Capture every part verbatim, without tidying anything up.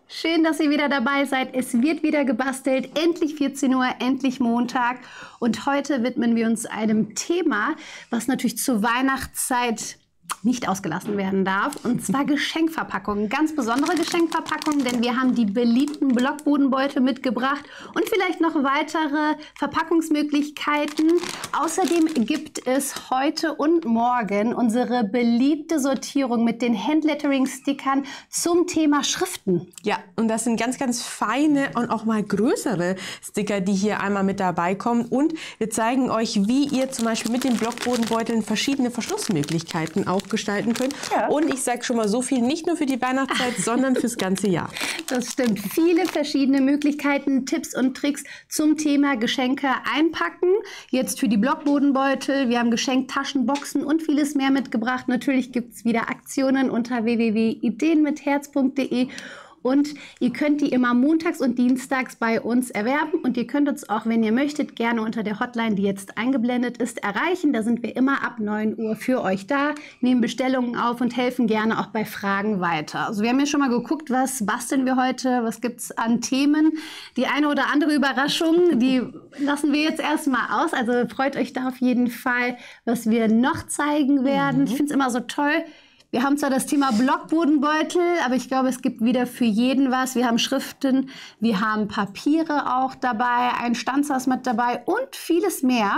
Schön, dass ihr wieder dabei seid. Es wird wieder gebastelt. Endlich vierzehn Uhr, endlich Montag. Und heute widmen wir uns einem Thema, was natürlich zur Weihnachtszeit nicht ausgelassen werden darf. Und zwar Geschenkverpackungen. Ganz besondere Geschenkverpackungen, denn wir haben die beliebten Blockbodenbeutel mitgebracht und vielleicht noch weitere Verpackungsmöglichkeiten. Außerdem gibt es heute und morgen unsere beliebte Sortierung mit den Handlettering-Stickern zum Thema Schriften. Ja, und das sind ganz, ganz feine und auch mal größere Sticker, die hier einmal mit dabei kommen. Und wir zeigen euch, wie ihr zum Beispiel mit den Blockbodenbeuteln verschiedene Verschlussmöglichkeiten auch gestalten könnt. Ja. Und ich sage schon mal so viel, nicht nur für die Weihnachtszeit, sondern fürs ganze Jahr. Das stimmt. Viele verschiedene Möglichkeiten, Tipps und Tricks zum Thema Geschenke einpacken. Jetzt für die Blockbodenbeutel. Wir haben Geschenktaschen, Boxen und vieles mehr mitgebracht. Natürlich gibt es wieder Aktionen unter w w w punkt ideen mit herz punkt de. Und ihr könnt die immer montags und dienstags bei uns erwerben. Und ihr könnt uns auch, wenn ihr möchtet, gerne unter der Hotline, die jetzt eingeblendet ist, erreichen. Da sind wir immer ab neun Uhr für euch da, nehmen Bestellungen auf und helfen gerne auch bei Fragen weiter. Also wir haben ja schon mal geguckt, was basteln wir heute, was gibt es an Themen. Die eine oder andere Überraschung, die lassen wir jetzt erstmal aus. Also freut euch da auf jeden Fall, was wir noch zeigen werden. Mhm. Ich finde es immer so toll. Wir haben zwar das Thema Blockbodenbeutel, aber ich glaube, es gibt wieder für jeden was. Wir haben Schriften, wir haben Papiere auch dabei, ein Stanzhaus mit dabei und vieles mehr.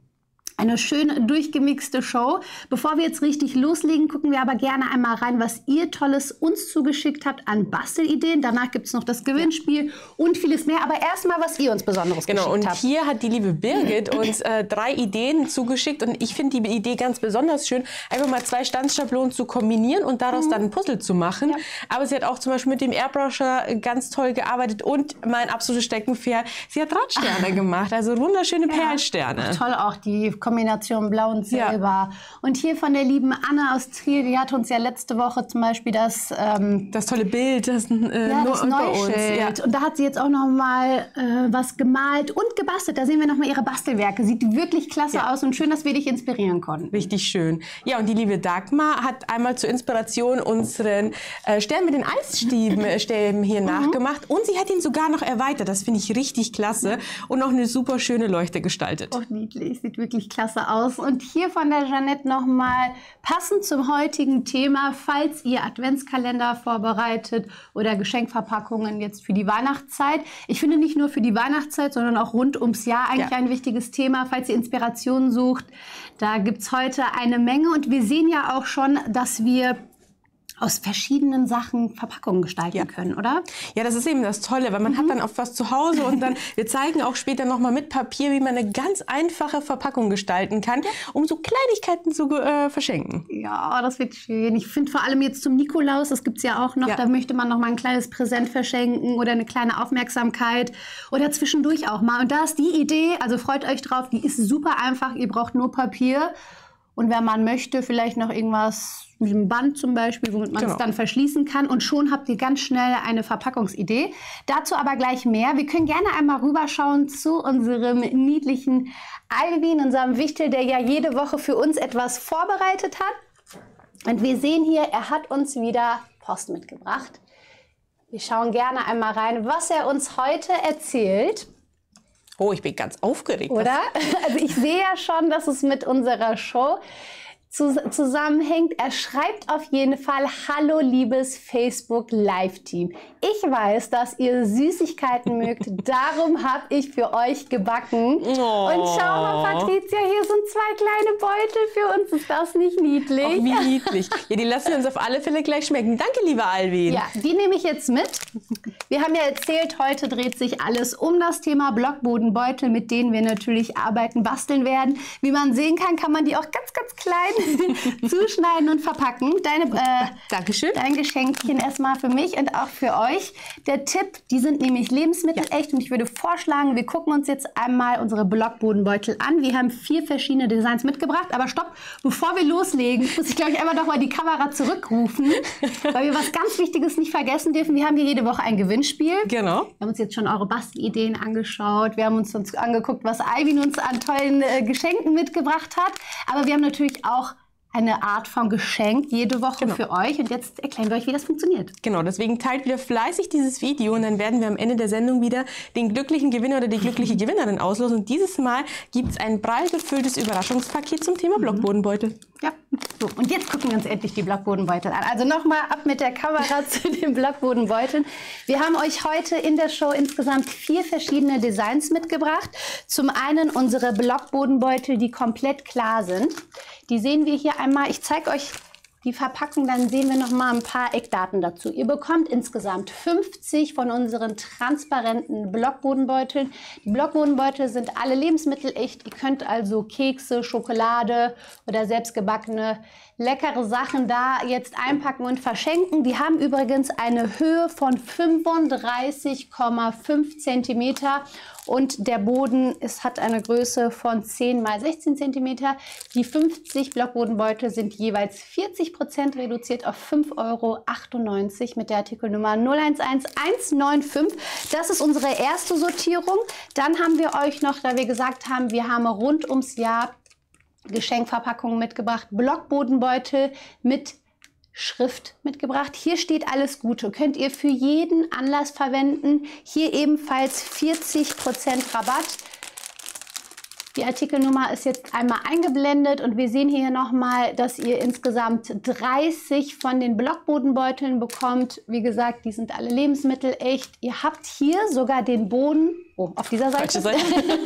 Eine schön durchgemixte Show. Bevor wir jetzt richtig loslegen, gucken wir aber gerne einmal rein, was ihr Tolles uns zugeschickt habt an Bastelideen. Danach gibt es noch das Gewinnspiel und vieles mehr. Aber erstmal, was ihr uns Besonderes genau, geschickt und habt. Genau, und hier hat die liebe Birgit uns äh, drei Ideen zugeschickt. Und ich finde die Idee ganz besonders schön, einfach mal zwei Stanzschablonen zu kombinieren und daraus mhm. dann ein Puzzle zu machen. Ja. Aber sie hat auch zum Beispiel mit dem Airbrusher ganz toll gearbeitet. Und mein absolutes Steckenpferd, sie hat Drahtsterne gemacht. Also wunderschöne ja. Perlsterne. Ach, toll auch die Kombination Blau und Silber. Ja. Und hier von der lieben Anna aus Trier, die hat uns ja letzte Woche zum Beispiel das... Ähm, das tolle Bild, das, äh, ja, nur das unter uns. Ja. Und da hat sie jetzt auch noch mal äh, was gemalt und gebastelt. Da sehen wir noch mal ihre Bastelwerke. Sieht wirklich klasse ja. aus und schön, dass wir dich inspirieren konnten. Richtig schön. Ja, und die liebe Dagmar hat einmal zur Inspiration unseren äh, Stern mit den Eisstäben hier mhm. nachgemacht. Und sie hat ihn sogar noch erweitert. Das finde ich richtig klasse. Und noch eine super schöne Leuchte gestaltet. Oh, niedlich. Sieht wirklich klasse aus. Und hier von der Jeanette nochmal passend zum heutigen Thema, falls ihr Adventskalender vorbereitet oder Geschenkverpackungen jetzt für die Weihnachtszeit. Ich finde nicht nur für die Weihnachtszeit, sondern auch rund ums Jahr eigentlich ja. ein wichtiges Thema. Falls ihr Inspirationen sucht, da gibt es heute eine Menge. Und wir sehen ja auch schon, dass wir aus verschiedenen Sachen Verpackungen gestalten ja. können, oder? Ja, das ist eben das Tolle, weil man mhm. hat dann oft was zu Hause und dann, wir zeigen auch später nochmal mit Papier, wie man eine ganz einfache Verpackung gestalten kann, um so Kleinigkeiten zu äh, verschenken. Ja, das wird schön. Ich finde vor allem jetzt zum Nikolaus, das gibt es ja auch noch, ja. da möchte man noch mal ein kleines Präsent verschenken oder eine kleine Aufmerksamkeit oder zwischendurch auch mal. Und da ist die Idee, also freut euch drauf, die ist super einfach, ihr braucht nur Papier. Und wenn man möchte, vielleicht noch irgendwas mit einem Band zum Beispiel, womit man es genau. dann verschließen kann. Und schon habt ihr ganz schnell eine Verpackungsidee. Dazu aber gleich mehr. Wir können gerne einmal rüberschauen zu unserem niedlichen Alvin, unserem Wichtel, der ja jede Woche für uns etwas vorbereitet hat. Und wir sehen hier, er hat uns wieder Post mitgebracht. Wir schauen gerne einmal rein, was er uns heute erzählt. Oh, ich bin ganz aufgeregt. Oder? Also ich sehe ja schon, dass es mit unserer Show zusammenhängt. Er schreibt auf jeden Fall: Hallo liebes Facebook Live-Team. Ich weiß, dass ihr Süßigkeiten mögt. Darum habe ich für euch gebacken. Oh. Und schau mal, Patricia, hier sind zwei kleine Beutel für uns. Ist das nicht niedlich? Oh, wie niedlich. Ja, die lassen wir uns auf alle Fälle gleich schmecken. Danke, lieber Alvin. Ja, die nehme ich jetzt mit. Wir haben ja erzählt, heute dreht sich alles um das Thema Blockbodenbeutel, mit denen wir natürlich arbeiten, basteln werden. Wie man sehen kann, kann man die auch ganz, ganz klein zuschneiden und verpacken. Deine, äh, Dankeschön. Dein Geschenkchen erstmal für mich und auch für euch. Der Tipp, die sind nämlich lebensmittelecht, ja. und ich würde vorschlagen, wir gucken uns jetzt einmal unsere Blockbodenbeutel an. Wir haben vier verschiedene Designs mitgebracht, aber stopp, bevor wir loslegen, muss ich glaube ich einmal noch mal die Kamera zurückrufen, weil wir was ganz Wichtiges nicht vergessen dürfen. Wir haben hier jede Woche ein Gewinnspiel. Genau. Wir haben uns jetzt schon eure Bastelideen angeschaut. Wir haben uns, uns angeguckt, was Alvin uns an tollen äh, Geschenken mitgebracht hat. Aber wir haben natürlich auch eine Art von Geschenk jede Woche genau. für euch. Und jetzt erklären wir euch, wie das funktioniert. Genau, deswegen teilt wieder fleißig dieses Video und dann werden wir am Ende der Sendung wieder den glücklichen Gewinner oder die glückliche Gewinnerin auslosen. Und dieses Mal gibt es ein prall gefülltes Überraschungspaket zum Thema Blockbodenbeutel. Ja, so. Und jetzt gucken wir uns endlich die Blockbodenbeutel an. Also nochmal ab mit der Kamera zu den Blockbodenbeuteln. Wir haben euch heute in der Show insgesamt vier verschiedene Designs mitgebracht. Zum einen unsere Blockbodenbeutel, die komplett klar sind. Die sehen wir hier einmal. Ich zeige euch die Verpackung, dann sehen wir noch mal ein paar Eckdaten dazu. Ihr bekommt insgesamt fünfzig von unseren transparenten Blockbodenbeuteln. Die Blockbodenbeutel sind alle lebensmittelecht. Ihr könnt also Kekse, Schokolade oder selbstgebackene leckere Sachen da jetzt einpacken und verschenken. Die haben übrigens eine Höhe von fünfunddreißig Komma fünf Zentimeter und der Boden ist, hat eine Größe von zehn mal sechzehn Zentimeter. Die fünfzig Blockbodenbeutel sind jeweils vierzig Prozent reduziert auf fünf Euro achtundneunzig mit der Artikelnummer null eins eins eins neun fünf. Das ist unsere erste Sortierung. Dann haben wir euch noch, da wir gesagt haben, wir haben rund ums Jahr Geschenkverpackungen mitgebracht, Blockbodenbeutel mit Schrift mitgebracht. Hier steht alles Gute. Könnt ihr für jeden Anlass verwenden. Hier ebenfalls vierzig Prozent Rabatt. Die Artikelnummer ist jetzt einmal eingeblendet und wir sehen hier nochmal, dass ihr insgesamt dreißig von den Blockbodenbeuteln bekommt. Wie gesagt, die sind alle lebensmittelecht. Ihr habt hier sogar den Boden, oh, auf dieser Seite, Seite.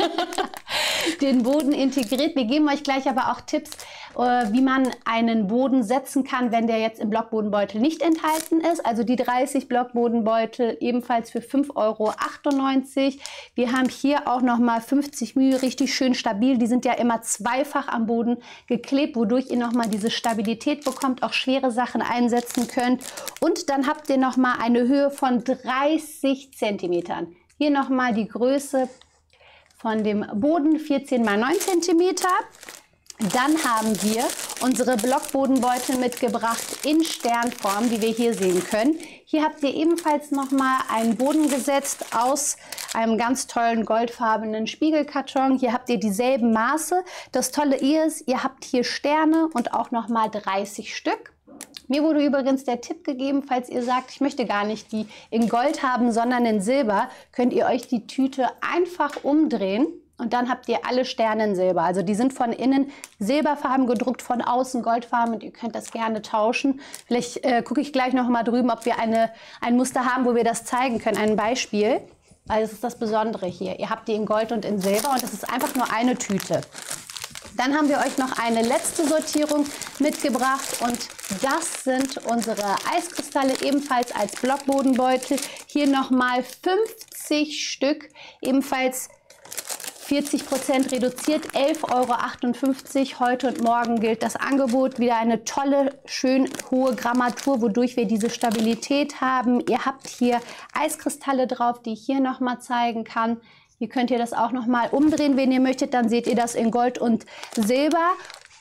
den Boden integriert. Wir geben euch gleich aber auch Tipps, wie man einen Boden setzen kann, wenn der jetzt im Blockbodenbeutel nicht enthalten ist. Also die dreißig Blockbodenbeutel ebenfalls für fünf Euro achtundneunzig. Wir haben hier auch nochmal fünfzig Mühe, richtig schön stabil. Die sind ja immer zweifach am Boden geklebt, wodurch ihr nochmal diese Stabilität bekommt, auch schwere Sachen einsetzen könnt. Und dann habt ihr nochmal eine Höhe von dreißig Zentimetern. Hier nochmal die Größe von dem Boden, vierzehn mal neun Zentimeter. Dann haben wir unsere Blockbodenbeutel mitgebracht in Sternform, die wir hier sehen können. Hier habt ihr ebenfalls nochmal einen Boden gesetzt aus einem ganz tollen goldfarbenen Spiegelkarton. Hier habt ihr dieselben Maße. Das Tolle ist, ihr habt hier Sterne und auch nochmal dreißig Stück. Mir wurde übrigens der Tipp gegeben, falls ihr sagt, ich möchte gar nicht die in Gold haben, sondern in Silber, könnt ihr euch die Tüte einfach umdrehen. Und dann habt ihr alle Sterne in Silber. Also die sind von innen silberfarben gedruckt, von außen goldfarben. Und ihr könnt das gerne tauschen. Vielleicht äh, gucke ich gleich noch mal drüben, ob wir eine, ein Muster haben, wo wir das zeigen können. Ein Beispiel. Also das ist das Besondere hier. Ihr habt die in Gold und in Silber und das ist einfach nur eine Tüte. Dann haben wir euch noch eine letzte Sortierung mitgebracht und das sind unsere Eiskristalle, ebenfalls als Blockbodenbeutel. Hier nochmal fünfzig Stück, ebenfalls vierzig Prozent reduziert, elf Euro achtundfünfzig. Heute und morgen gilt das Angebot. Wieder eine tolle, schön hohe Grammatur, wodurch wir diese Stabilität haben. Ihr habt hier Eiskristalle drauf, die ich hier nochmal zeigen kann. Hier könnt ihr das auch nochmal umdrehen, wenn ihr möchtet. Dann seht ihr das in Gold und Silber.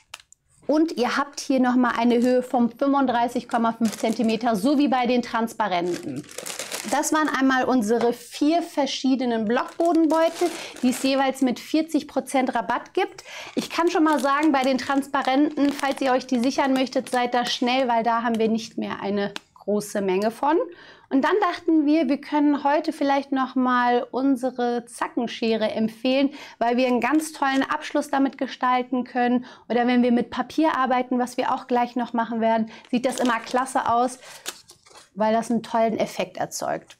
Und ihr habt hier nochmal eine Höhe von fünfunddreißig Komma fünf Zentimeter, so wie bei den transparenten. Das waren einmal unsere vier verschiedenen Blockbodenbeutel, die es jeweils mit vierzig Prozent Rabatt gibt. Ich kann schon mal sagen, bei den transparenten, falls ihr euch die sichern möchtet, seid da schnell, weil da haben wir nicht mehr eine große Menge von. Und dann dachten wir, wir können heute vielleicht noch mal unsere Zackenschere empfehlen, weil wir einen ganz tollen Abschluss damit gestalten können. Oder wenn wir mit Papier arbeiten, was wir auch gleich noch machen werden, sieht das immer klasse aus, weil das einen tollen Effekt erzeugt.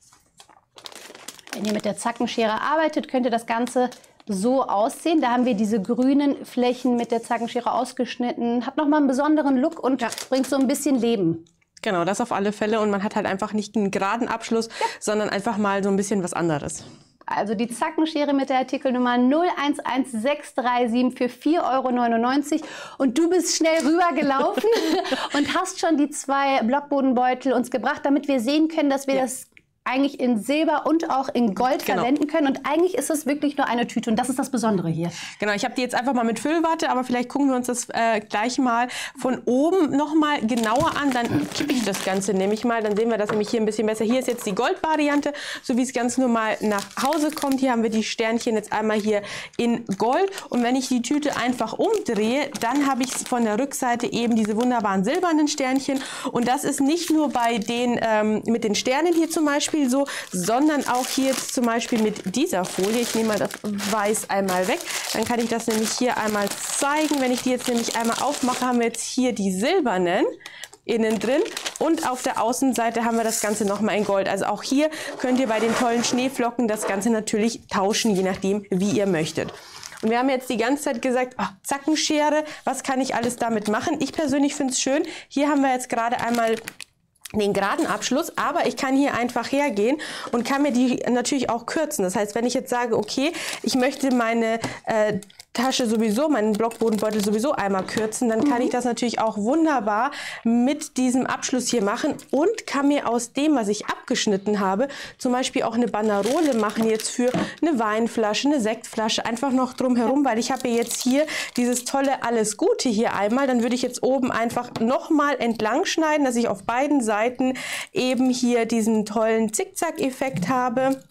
Wenn ihr mit der Zackenschere arbeitet, könnt ihr das Ganze so aussehen. Da haben wir diese grünen Flächen mit der Zackenschere ausgeschnitten. Hat nochmal einen besonderen Look und ja, bringt so ein bisschen Leben. Genau, das auf alle Fälle. Und man hat halt einfach nicht einen geraden Abschluss, ja, sondern einfach mal so ein bisschen was anderes. Also die Zackenschere mit der Artikelnummer null eins eins sechs drei sieben für vier Euro neunundneunzig. Und du bist schnell rübergelaufen und hast schon die zwei Blockbodenbeutel uns gebracht, damit wir sehen können, dass wir ja. das eigentlich in Silber und auch in Gold genau. verwenden können. Und eigentlich ist es wirklich nur eine Tüte. Und das ist das Besondere hier. Genau, ich habe die jetzt einfach mal mit Füllwatte, aber vielleicht gucken wir uns das äh, gleich mal von oben noch mal genauer an. Dann kippe ich das Ganze nämlich mal. Dann sehen wir das nämlich hier ein bisschen besser. Hier ist jetzt die Goldvariante, so wie es ganz normal nach Hause kommt. Hier haben wir die Sternchen jetzt einmal hier in Gold. Und wenn ich die Tüte einfach umdrehe, dann habe ich von der Rückseite eben diese wunderbaren silbernen Sternchen. Und das ist nicht nur bei den ähm, mit den Sternen hier zum Beispiel so, sondern auch hier jetzt zum Beispiel mit dieser Folie. Ich nehme mal das Weiß einmal weg. Dann kann ich das nämlich hier einmal zeigen. Wenn ich die jetzt nämlich einmal aufmache, haben wir jetzt hier die silbernen innen drin und auf der Außenseite haben wir das Ganze nochmal in Gold. Also auch hier könnt ihr bei den tollen Schneeflocken das Ganze natürlich tauschen, je nachdem, wie ihr möchtet. Und wir haben jetzt die ganze Zeit gesagt, oh, Zackenschere, was kann ich alles damit machen? Ich persönlich finde es schön. Hier haben wir jetzt gerade einmal den geraden Abschluss, aber ich kann hier einfach hergehen und kann mir die natürlich auch kürzen. Das heißt, wenn ich jetzt sage, okay, ich möchte meine äh, Tasche sowieso, meinen Blockbodenbeutel sowieso einmal kürzen, dann kann mhm. ich das natürlich auch wunderbar mit diesem Abschluss hier machen und kann mir aus dem, was ich abgeschnitten habe, zum Beispiel auch eine Banderole machen jetzt für eine Weinflasche, eine Sektflasche, einfach noch drumherum, weil ich habe jetzt hier dieses tolle Alles Gute hier einmal, dann würde ich jetzt oben einfach nochmal entlang schneiden, dass ich auf beiden Seiten eben hier diesen tollen Zickzack-Effekt habe.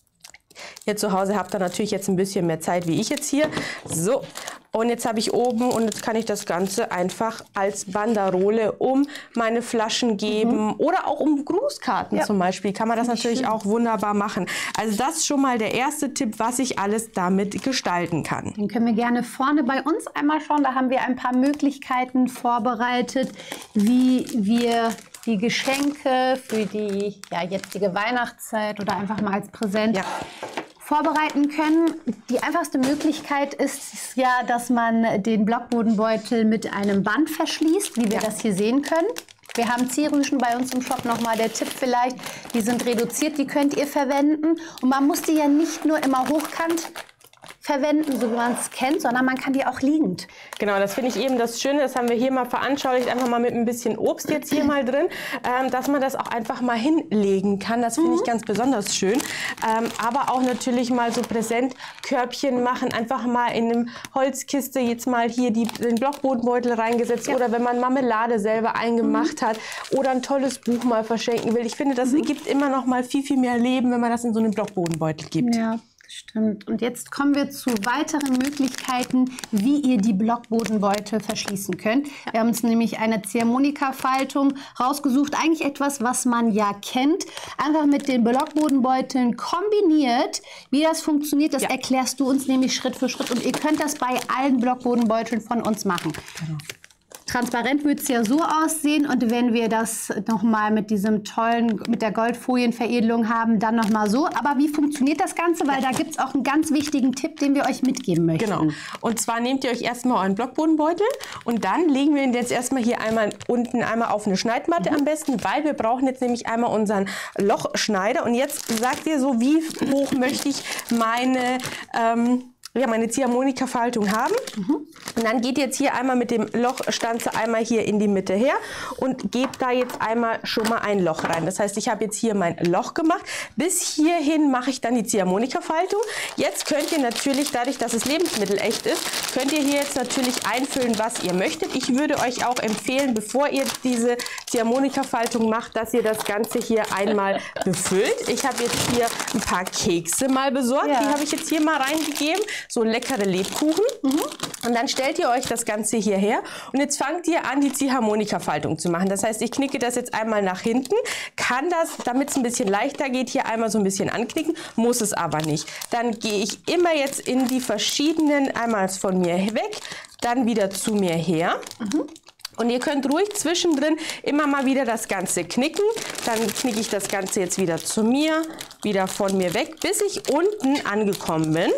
Ihr zu Hause habt ihr natürlich jetzt ein bisschen mehr Zeit wie ich jetzt hier. So, und jetzt habe ich oben und jetzt kann ich das Ganze einfach als Banderole um meine Flaschen geben mhm. oder auch um Grußkarten ja. zum Beispiel. Kann man das natürlich schön. Auch wunderbar machen. Also das ist schon mal der erste Tipp, was ich alles damit gestalten kann. Den können wir gerne vorne bei uns einmal schauen. Da haben wir ein paar Möglichkeiten vorbereitet, wie wir die Geschenke für die ja, jetzige Weihnachtszeit oder einfach mal als Präsent ja. vorbereiten können. Die einfachste Möglichkeit ist ja, dass man den Blockbodenbeutel mit einem Band verschließt, wie wir ja. das hier sehen können. Wir haben Zierrüschen bei uns im Shop, nochmal der Tipp vielleicht, die sind reduziert, die könnt ihr verwenden. Und man muss die ja nicht nur immer hochkant verwenden, so wie man es kennt, sondern man kann die auch liegend. Genau, das finde ich eben das Schöne, das haben wir hier mal veranschaulicht, einfach mal mit ein bisschen Obst jetzt hier mal drin, ähm, dass man das auch einfach mal hinlegen kann. Das finde mhm. ich ganz besonders schön. Ähm, aber auch natürlich mal so Präsentkörbchen machen, einfach mal in eine Holzkiste jetzt mal hier die, den Blockbodenbeutel reingesetzt ja. oder wenn man Marmelade selber eingemacht mhm. hat oder ein tolles Buch mal verschenken will. Ich finde, das mhm. gibt immer noch mal viel, viel mehr Leben, wenn man das in so einen Blockbodenbeutel gibt. Ja. Stimmt. Und jetzt kommen wir zu weiteren Möglichkeiten, wie ihr die Blockbodenbeutel verschließen könnt. Wir haben uns nämlich eine Ziehharmonika-Faltung rausgesucht. Eigentlich etwas, was man ja kennt. Einfach mit den Blockbodenbeuteln kombiniert. Wie das funktioniert, das ja. erklärst du uns nämlich Schritt für Schritt. Und ihr könnt das bei allen Blockbodenbeuteln von uns machen. Genau. Transparent wird es ja so aussehen und wenn wir das nochmal mit diesem tollen, mit der Goldfolienveredelung haben, dann nochmal so. Aber wie funktioniert das Ganze? Weil da gibt es auch einen ganz wichtigen Tipp, den wir euch mitgeben möchten. Genau. Und zwar nehmt ihr euch erstmal euren Blockbodenbeutel und dann legen wir ihn jetzt erstmal hier einmal unten einmal auf eine Schneidmatte mhm. am besten, weil wir brauchen jetzt nämlich einmal unseren Lochschneider. Und jetzt sagt ihr so, wie hoch möchte ich meine... Ähm, ja, meine Ziehharmonika-Faltung haben. Mhm. Und dann geht jetzt hier einmal mit dem Lochstanze einmal hier in die Mitte her und gebt da jetzt einmal schon mal ein Loch rein. Das heißt, ich habe jetzt hier mein Loch gemacht. Bis hierhin mache ich dann die Ziehharmonika-Faltung. Jetzt könnt ihr natürlich, dadurch, dass es lebensmittelecht ist, könnt ihr hier jetzt natürlich einfüllen, was ihr möchtet. Ich würde euch auch empfehlen, bevor ihr diese Ziehharmonika-Faltung macht, dass ihr das Ganze hier einmal befüllt. Ich habe jetzt hier ein paar Kekse mal besorgt. Ja. Die habe ich jetzt hier mal reingegeben. So leckere Lebkuchen. Mhm. Und dann stellt ihr euch das Ganze hierher und jetzt fangt ihr an, die Ziehharmonika-Faltung zu machen. Das heißt, ich knicke das jetzt einmal nach hinten, kann das, damit es ein bisschen leichter geht, hier einmal so ein bisschen anknicken, muss es aber nicht. Dann gehe ich immer jetzt in die verschiedenen, einmal von mir weg, dann wieder zu mir her. Mhm. Und ihr könnt ruhig zwischendrin immer mal wieder das Ganze knicken. Dann knicke ich das Ganze jetzt wieder zu mir, wieder von mir weg, bis ich unten angekommen bin.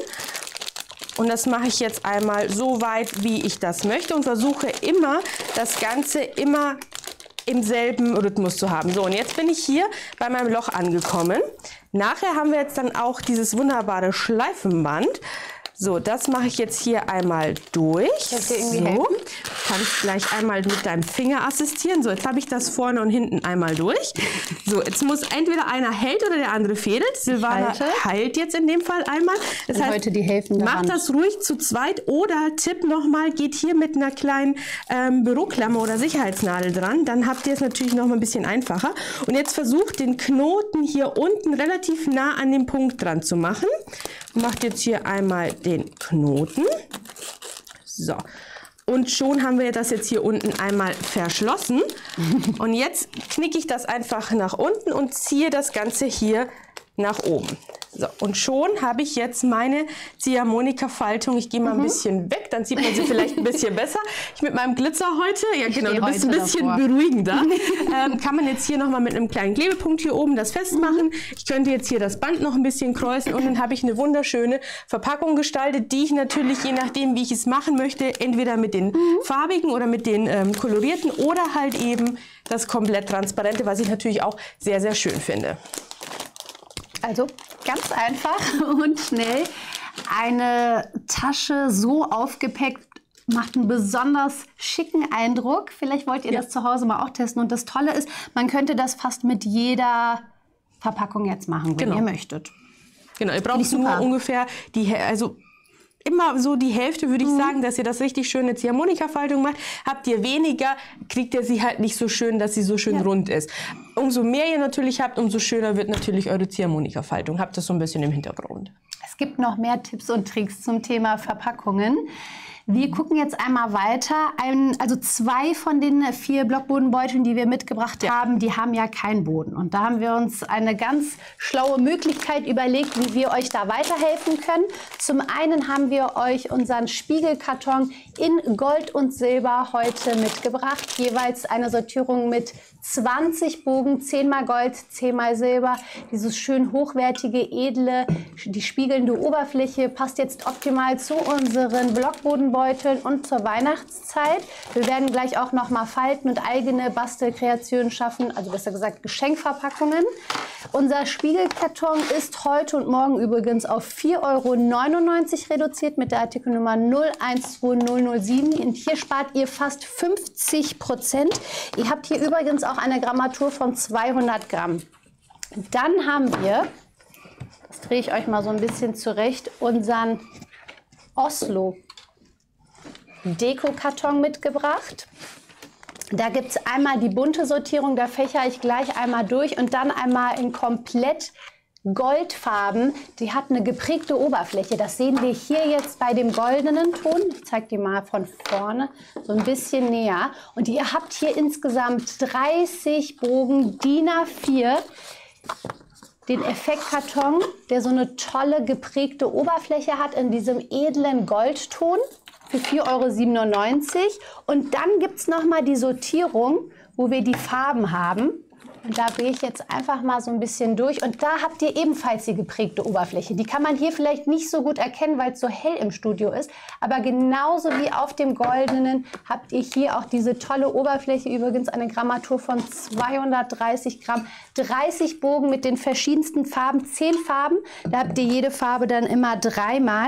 Und das mache ich jetzt einmal so weit, wie ich das möchte und versuche immer, das Ganze immer im selben Rhythmus zu haben. So, und jetzt bin ich hier bei meinem Loch angekommen. Nachher haben wir jetzt dann auch dieses wunderbare Schleifenband. So, das mache ich jetzt hier einmal durch. Kannst du irgendwie so. helfen? Kannst gleich einmal mit deinem Finger assistieren. So, jetzt habe ich das vorne und hinten einmal durch. So, jetzt muss entweder einer hält oder der andere fädelt. Silvana heilt jetzt in dem Fall einmal. Das und heißt, heute die helfende macht Hand. das ruhig zu zweit oder Tipp nochmal, geht hier mit einer kleinen ähm, Büroklammer oder Sicherheitsnadel dran. Dann habt ihr es natürlich noch mal ein bisschen einfacher. Und jetzt versucht den Knoten hier unten relativ nah an den Punkt dran zu machen. Macht jetzt hier einmal den Knoten. So. Und schon haben wir das jetzt hier unten einmal verschlossen. Und jetzt knicke ich das einfach nach unten und ziehe das Ganze hier nach oben. So, und schon habe ich jetzt meine Ziehharmonika-Faltung. Ich gehe mal ein mhm. bisschen weg, dann sieht man sie vielleicht ein bisschen besser. Ich mit meinem Glitzer heute, ja genau, du bist ein bisschen davor. beruhigender. ähm, kann man jetzt hier nochmal mit einem kleinen Klebepunkt hier oben das festmachen. Ich könnte jetzt hier das Band noch ein bisschen kreuzen und dann habe ich eine wunderschöne Verpackung gestaltet, die ich natürlich, je nachdem wie ich es machen möchte, entweder mit den mhm. farbigen oder mit den ähm, kolorierten oder halt eben das komplett transparente, was ich natürlich auch sehr, sehr schön finde. Also ganz einfach und schnell. Eine Tasche so aufgepackt macht einen besonders schicken Eindruck. Vielleicht wollt ihr ja. das zu Hause mal auch testen. Und das Tolle ist, man könnte das fast mit jeder Verpackung jetzt machen, wenn genau. ihr möchtet. Genau, ihr braucht nur ungefähr die, also immer so die Hälfte, würde ich mhm. sagen, dass ihr das richtig schön eine Ziehharmonika-Faltung macht. Habt ihr weniger, kriegt ihr sie halt nicht so schön, dass sie so schön ja. rund ist. Umso mehr ihr natürlich habt, umso schöner wird natürlich eure Ziehharmonika-Faltung. Habt das so ein bisschen im Hintergrund. Es gibt noch mehr Tipps und Tricks zum Thema Verpackungen. Wir gucken jetzt einmal weiter. Ein, also zwei von den vier Blockbodenbeuteln, die wir mitgebracht ja. haben, die haben ja keinen Boden. Und da haben wir uns eine ganz schlaue Möglichkeit überlegt, wie wir euch da weiterhelfen können. Zum einen haben wir euch unseren Spiegelkarton in Gold und Silber heute mitgebracht. Jeweils eine Sortierung mit zwanzig Bogen, zehn mal Gold, zehn mal Silber. Dieses schön hochwertige, edle, die spiegelnde Oberfläche passt jetzt optimal zu unseren Blockbodenbeuteln und zur Weihnachtszeit. Wir werden gleich auch noch mal Falten und eigene Bastelkreationen schaffen, also besser gesagt Geschenkverpackungen. Unser Spiegelkarton ist heute und morgen übrigens auf vier Euro neunundneunzig reduziert mit der Artikelnummer null eins zwei null null sieben. Und hier spart ihr fast fünfzig Prozent. Ihr habt hier übrigens auch eine Grammatur von zweihundert Gramm. Dann haben wir, das drehe ich euch mal so ein bisschen zurecht, unseren Oslo Dekokarton mitgebracht. Da gibt es einmal die bunte Sortierung, da fächere ich gleich einmal durch und dann einmal in komplett Goldfarben. Die hat eine geprägte Oberfläche. Das sehen wir hier jetzt bei dem goldenen Ton. Ich zeige die mal von vorne so ein bisschen näher. Und ihr habt hier insgesamt dreißig Bogen D I N A vier. Den Effektkarton, der so eine tolle geprägte Oberfläche hat in diesem edlen Goldton für vier Euro siebenundneunzig. Und dann gibt es noch mal die Sortierung, wo wir die Farben haben. Und da gehe ich jetzt einfach mal so ein bisschen durch. Und da habt ihr ebenfalls die geprägte Oberfläche. Die kann man hier vielleicht nicht so gut erkennen, weil es so hell im Studio ist. Aber genauso wie auf dem goldenen habt ihr hier auch diese tolle Oberfläche. Übrigens eine Grammatur von zweihundertdreißig Gramm. dreißig Bogen mit den verschiedensten Farben. zehn Farben. Da habt ihr jede Farbe dann immer dreimal.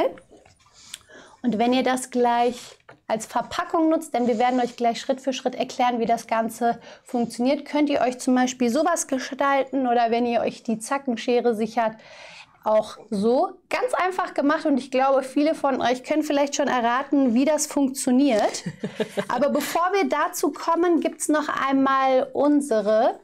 Und wenn ihr das gleich als Verpackung nutzt, denn wir werden euch gleich Schritt für Schritt erklären, wie das Ganze funktioniert, könnt ihr euch zum Beispiel sowas gestalten oder wenn ihr euch die Zackenschere sichert, auch so. Ganz einfach gemacht und ich glaube, viele von euch können vielleicht schon erraten, wie das funktioniert. Aber bevor wir dazu kommen, gibt es noch einmal unsere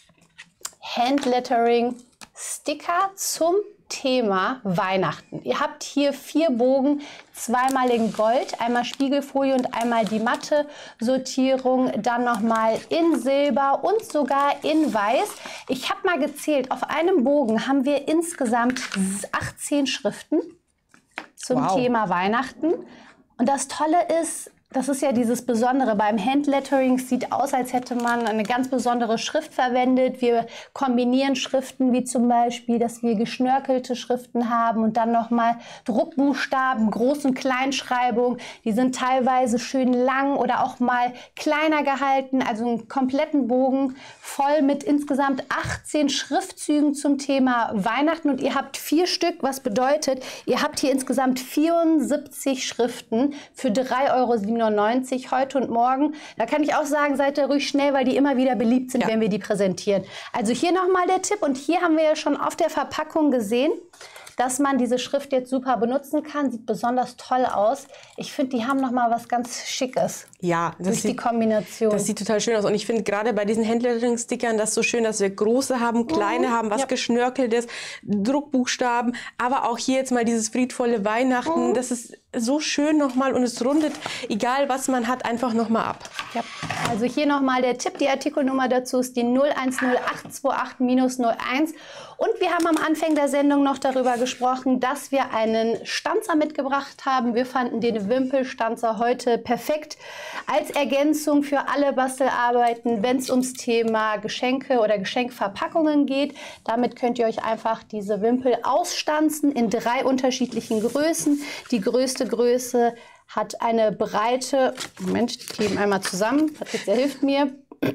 Handlettering-Sticker zum Thema Weihnachten. Ihr habt hier vier Bogen, zweimal in Gold, einmal Spiegelfolie und einmal die matte Sortierung, dann nochmal in Silber und sogar in Weiß. Ich habe mal gezählt, auf einem Bogen haben wir insgesamt achtzehn Schriften zum wow. Thema Weihnachten. Und das Tolle ist, Das ist ja dieses Besondere. Beim Handlettering sieht aus, als hätte man eine ganz besondere Schrift verwendet. Wir kombinieren Schriften, wie zum Beispiel, dass wir geschnörkelte Schriften haben und dann nochmal Druckbuchstaben, Groß- und Kleinschreibung. Die sind teilweise schön lang oder auch mal kleiner gehalten. Also einen kompletten Bogen voll mit insgesamt achtzehn Schriftzügen zum Thema Weihnachten. Und ihr habt vier Stück, was bedeutet, ihr habt hier insgesamt vierundsiebzig Schriften für drei Euro siebenundneunzig heute und morgen. Da kann ich auch sagen, seid ihr ruhig schnell, weil die immer wieder beliebt sind, ja, wenn wir die präsentieren. Also hier nochmal der Tipp. Und hier haben wir ja schon auf der Verpackung gesehen, dass man diese Schrift jetzt super benutzen kann. Sieht besonders toll aus. Ich finde, die haben noch mal was ganz Schickes. Ja, das durch sieht, die Kombination. Das sieht total schön aus. Und ich finde gerade bei diesen Handlettering-Stickern das so schön, dass wir große haben, kleine mhm. haben, was ja. geschnörkeltes, Druckbuchstaben. Aber auch hier jetzt mal dieses friedvolle Weihnachten. Mhm. Das ist so schön nochmal und es rundet, egal was man hat, einfach nochmal ab. Ja. Also hier nochmal der Tipp. Die Artikelnummer dazu ist die null eins null acht zwei acht null eins. Und wir haben am Anfang der Sendung noch darüber gesprochen, dass wir einen Stanzer mitgebracht haben. Wir fanden den Wimpelstanzer heute perfekt als Ergänzung für alle Bastelarbeiten, wenn es ums Thema Geschenke oder Geschenkverpackungen geht. Damit könnt ihr euch einfach diese Wimpel ausstanzen in drei unterschiedlichen Größen. Die größte Größe hat eine Breite, Moment, die kleben einmal zusammen, Patricia hilft mir,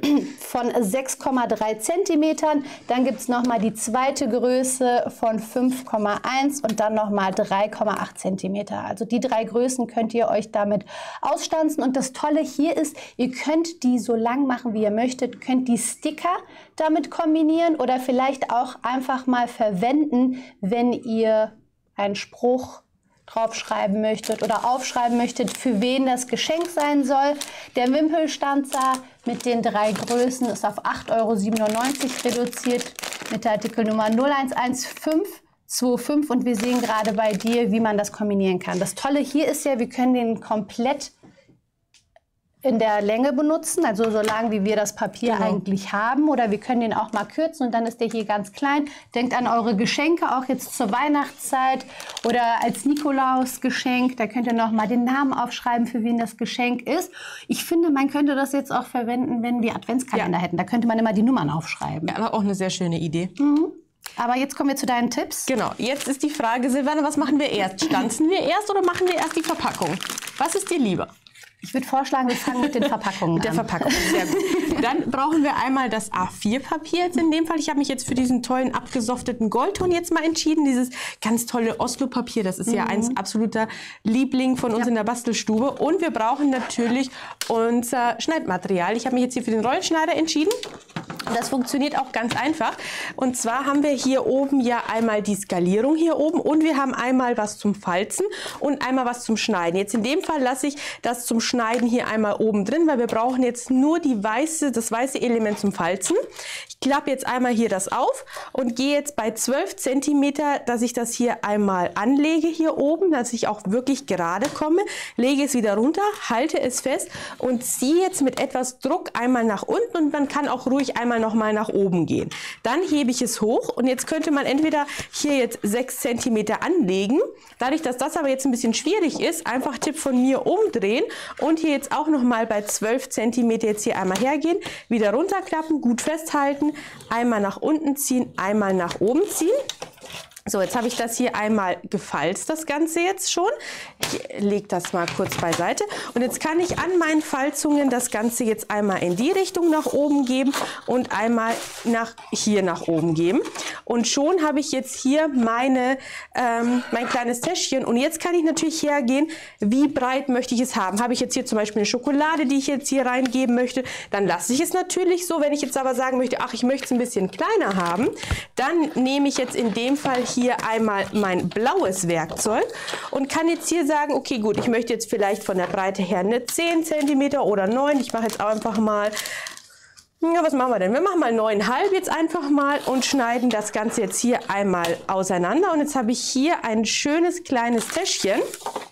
von sechs Komma drei Zentimetern. Dann gibt es nochmal die zweite Größe von fünf Komma eins und dann nochmal drei Komma acht Zentimeter. Also die drei Größen könnt ihr euch damit ausstanzen. Und das Tolle hier ist, ihr könnt die so lang machen, wie ihr möchtet, könnt die Sticker damit kombinieren oder vielleicht auch einfach mal verwenden, wenn ihr einen Spruch draufschreiben möchtet oder aufschreiben möchtet, für wen das Geschenk sein soll. Der Wimpelstanzer mit den drei Größen ist auf acht Euro siebenundneunzig reduziert mit der Artikelnummer null eins eins fünf zwei fünf und wir sehen gerade bei dir, wie man das kombinieren kann. Das Tolle hier ist ja, wir können den komplett in der Länge benutzen, also so lang wie wir das Papier genau. eigentlich haben, oder wir können den auch mal kürzen und dann ist der hier ganz klein. Denkt an eure Geschenke, auch jetzt zur Weihnachtszeit oder als Nikolausgeschenk, da könnt ihr noch mal den Namen aufschreiben, für wen das Geschenk ist. Ich finde, man könnte das jetzt auch verwenden, wenn wir Adventskalender ja. hätten, da könnte man immer die Nummern aufschreiben. Ja, auch eine sehr schöne Idee. Mhm. Aber jetzt kommen wir zu deinen Tipps. Genau, jetzt ist die Frage, Silvana, was machen wir erst? Stanzen wir erst oder machen wir erst die Verpackung? Was ist dir lieber? Ich würde vorschlagen, wir fangen mit den Verpackungen mit der an. Verpackung, sehr gut. Dann brauchen wir einmal das A vier Papier jetzt in dem Fall. Ich habe mich jetzt für diesen tollen abgesofteten Goldton jetzt mal entschieden. Dieses ganz tolle Oslo-Papier, das ist mhm. ja ein absoluter Liebling von uns ja. in der Bastelstube. Und wir brauchen natürlich unser Schneidmaterial. Ich habe mich jetzt hier für den Rollenschneider entschieden. Das funktioniert auch ganz einfach. Und zwar haben wir hier oben ja einmal die Skalierung hier oben und wir haben einmal was zum Falzen und einmal was zum Schneiden. Jetzt in dem Fall lasse ich das zum Schneiden hier einmal oben drin, weil wir brauchen jetzt nur die weiße, das weiße Element zum Falzen. Ich klappe jetzt einmal hier das auf und gehe jetzt bei zwölf Zentimeter, dass ich das hier einmal anlege hier oben, dass ich auch wirklich gerade komme, lege es wieder runter, halte es fest und ziehe jetzt mit etwas Druck einmal nach unten und man kann auch ruhig einmal noch mal nach oben gehen. Dann hebe ich es hoch und jetzt könnte man entweder hier jetzt sechs Zentimeter anlegen. Dadurch, dass das aber jetzt ein bisschen schwierig ist, einfach Tipp von mir umdrehen und hier jetzt auch noch mal bei zwölf Zentimeter jetzt hier einmal hergehen, wieder runterklappen, gut festhalten, einmal nach unten ziehen, einmal nach oben ziehen. So, jetzt habe ich das hier einmal gefalzt, das Ganze jetzt schon. Ich lege das mal kurz beiseite. Und jetzt kann ich an meinen Falzungen das Ganze jetzt einmal in die Richtung nach oben geben und einmal nach hier nach oben geben. Und schon habe ich jetzt hier meine, ähm, mein kleines Täschchen. Und jetzt kann ich natürlich hergehen, wie breit möchte ich es haben. Habe ich jetzt hier zum Beispiel eine Schokolade, die ich jetzt hier reingeben möchte, dann lasse ich es natürlich so. Wenn ich jetzt aber sagen möchte, ach, ich möchte es ein bisschen kleiner haben, dann nehme ich jetzt in dem Fall hier hier einmal mein blaues Werkzeug und kann jetzt hier sagen, okay gut, ich möchte jetzt vielleicht von der Breite her eine zehn Zentimeter oder neun. Ich mache jetzt einfach mal, ja, was machen wir denn? Wir machen mal neun Komma fünf jetzt einfach mal und schneiden das Ganze jetzt hier einmal auseinander. Und jetzt habe ich hier ein schönes kleines Täschchen.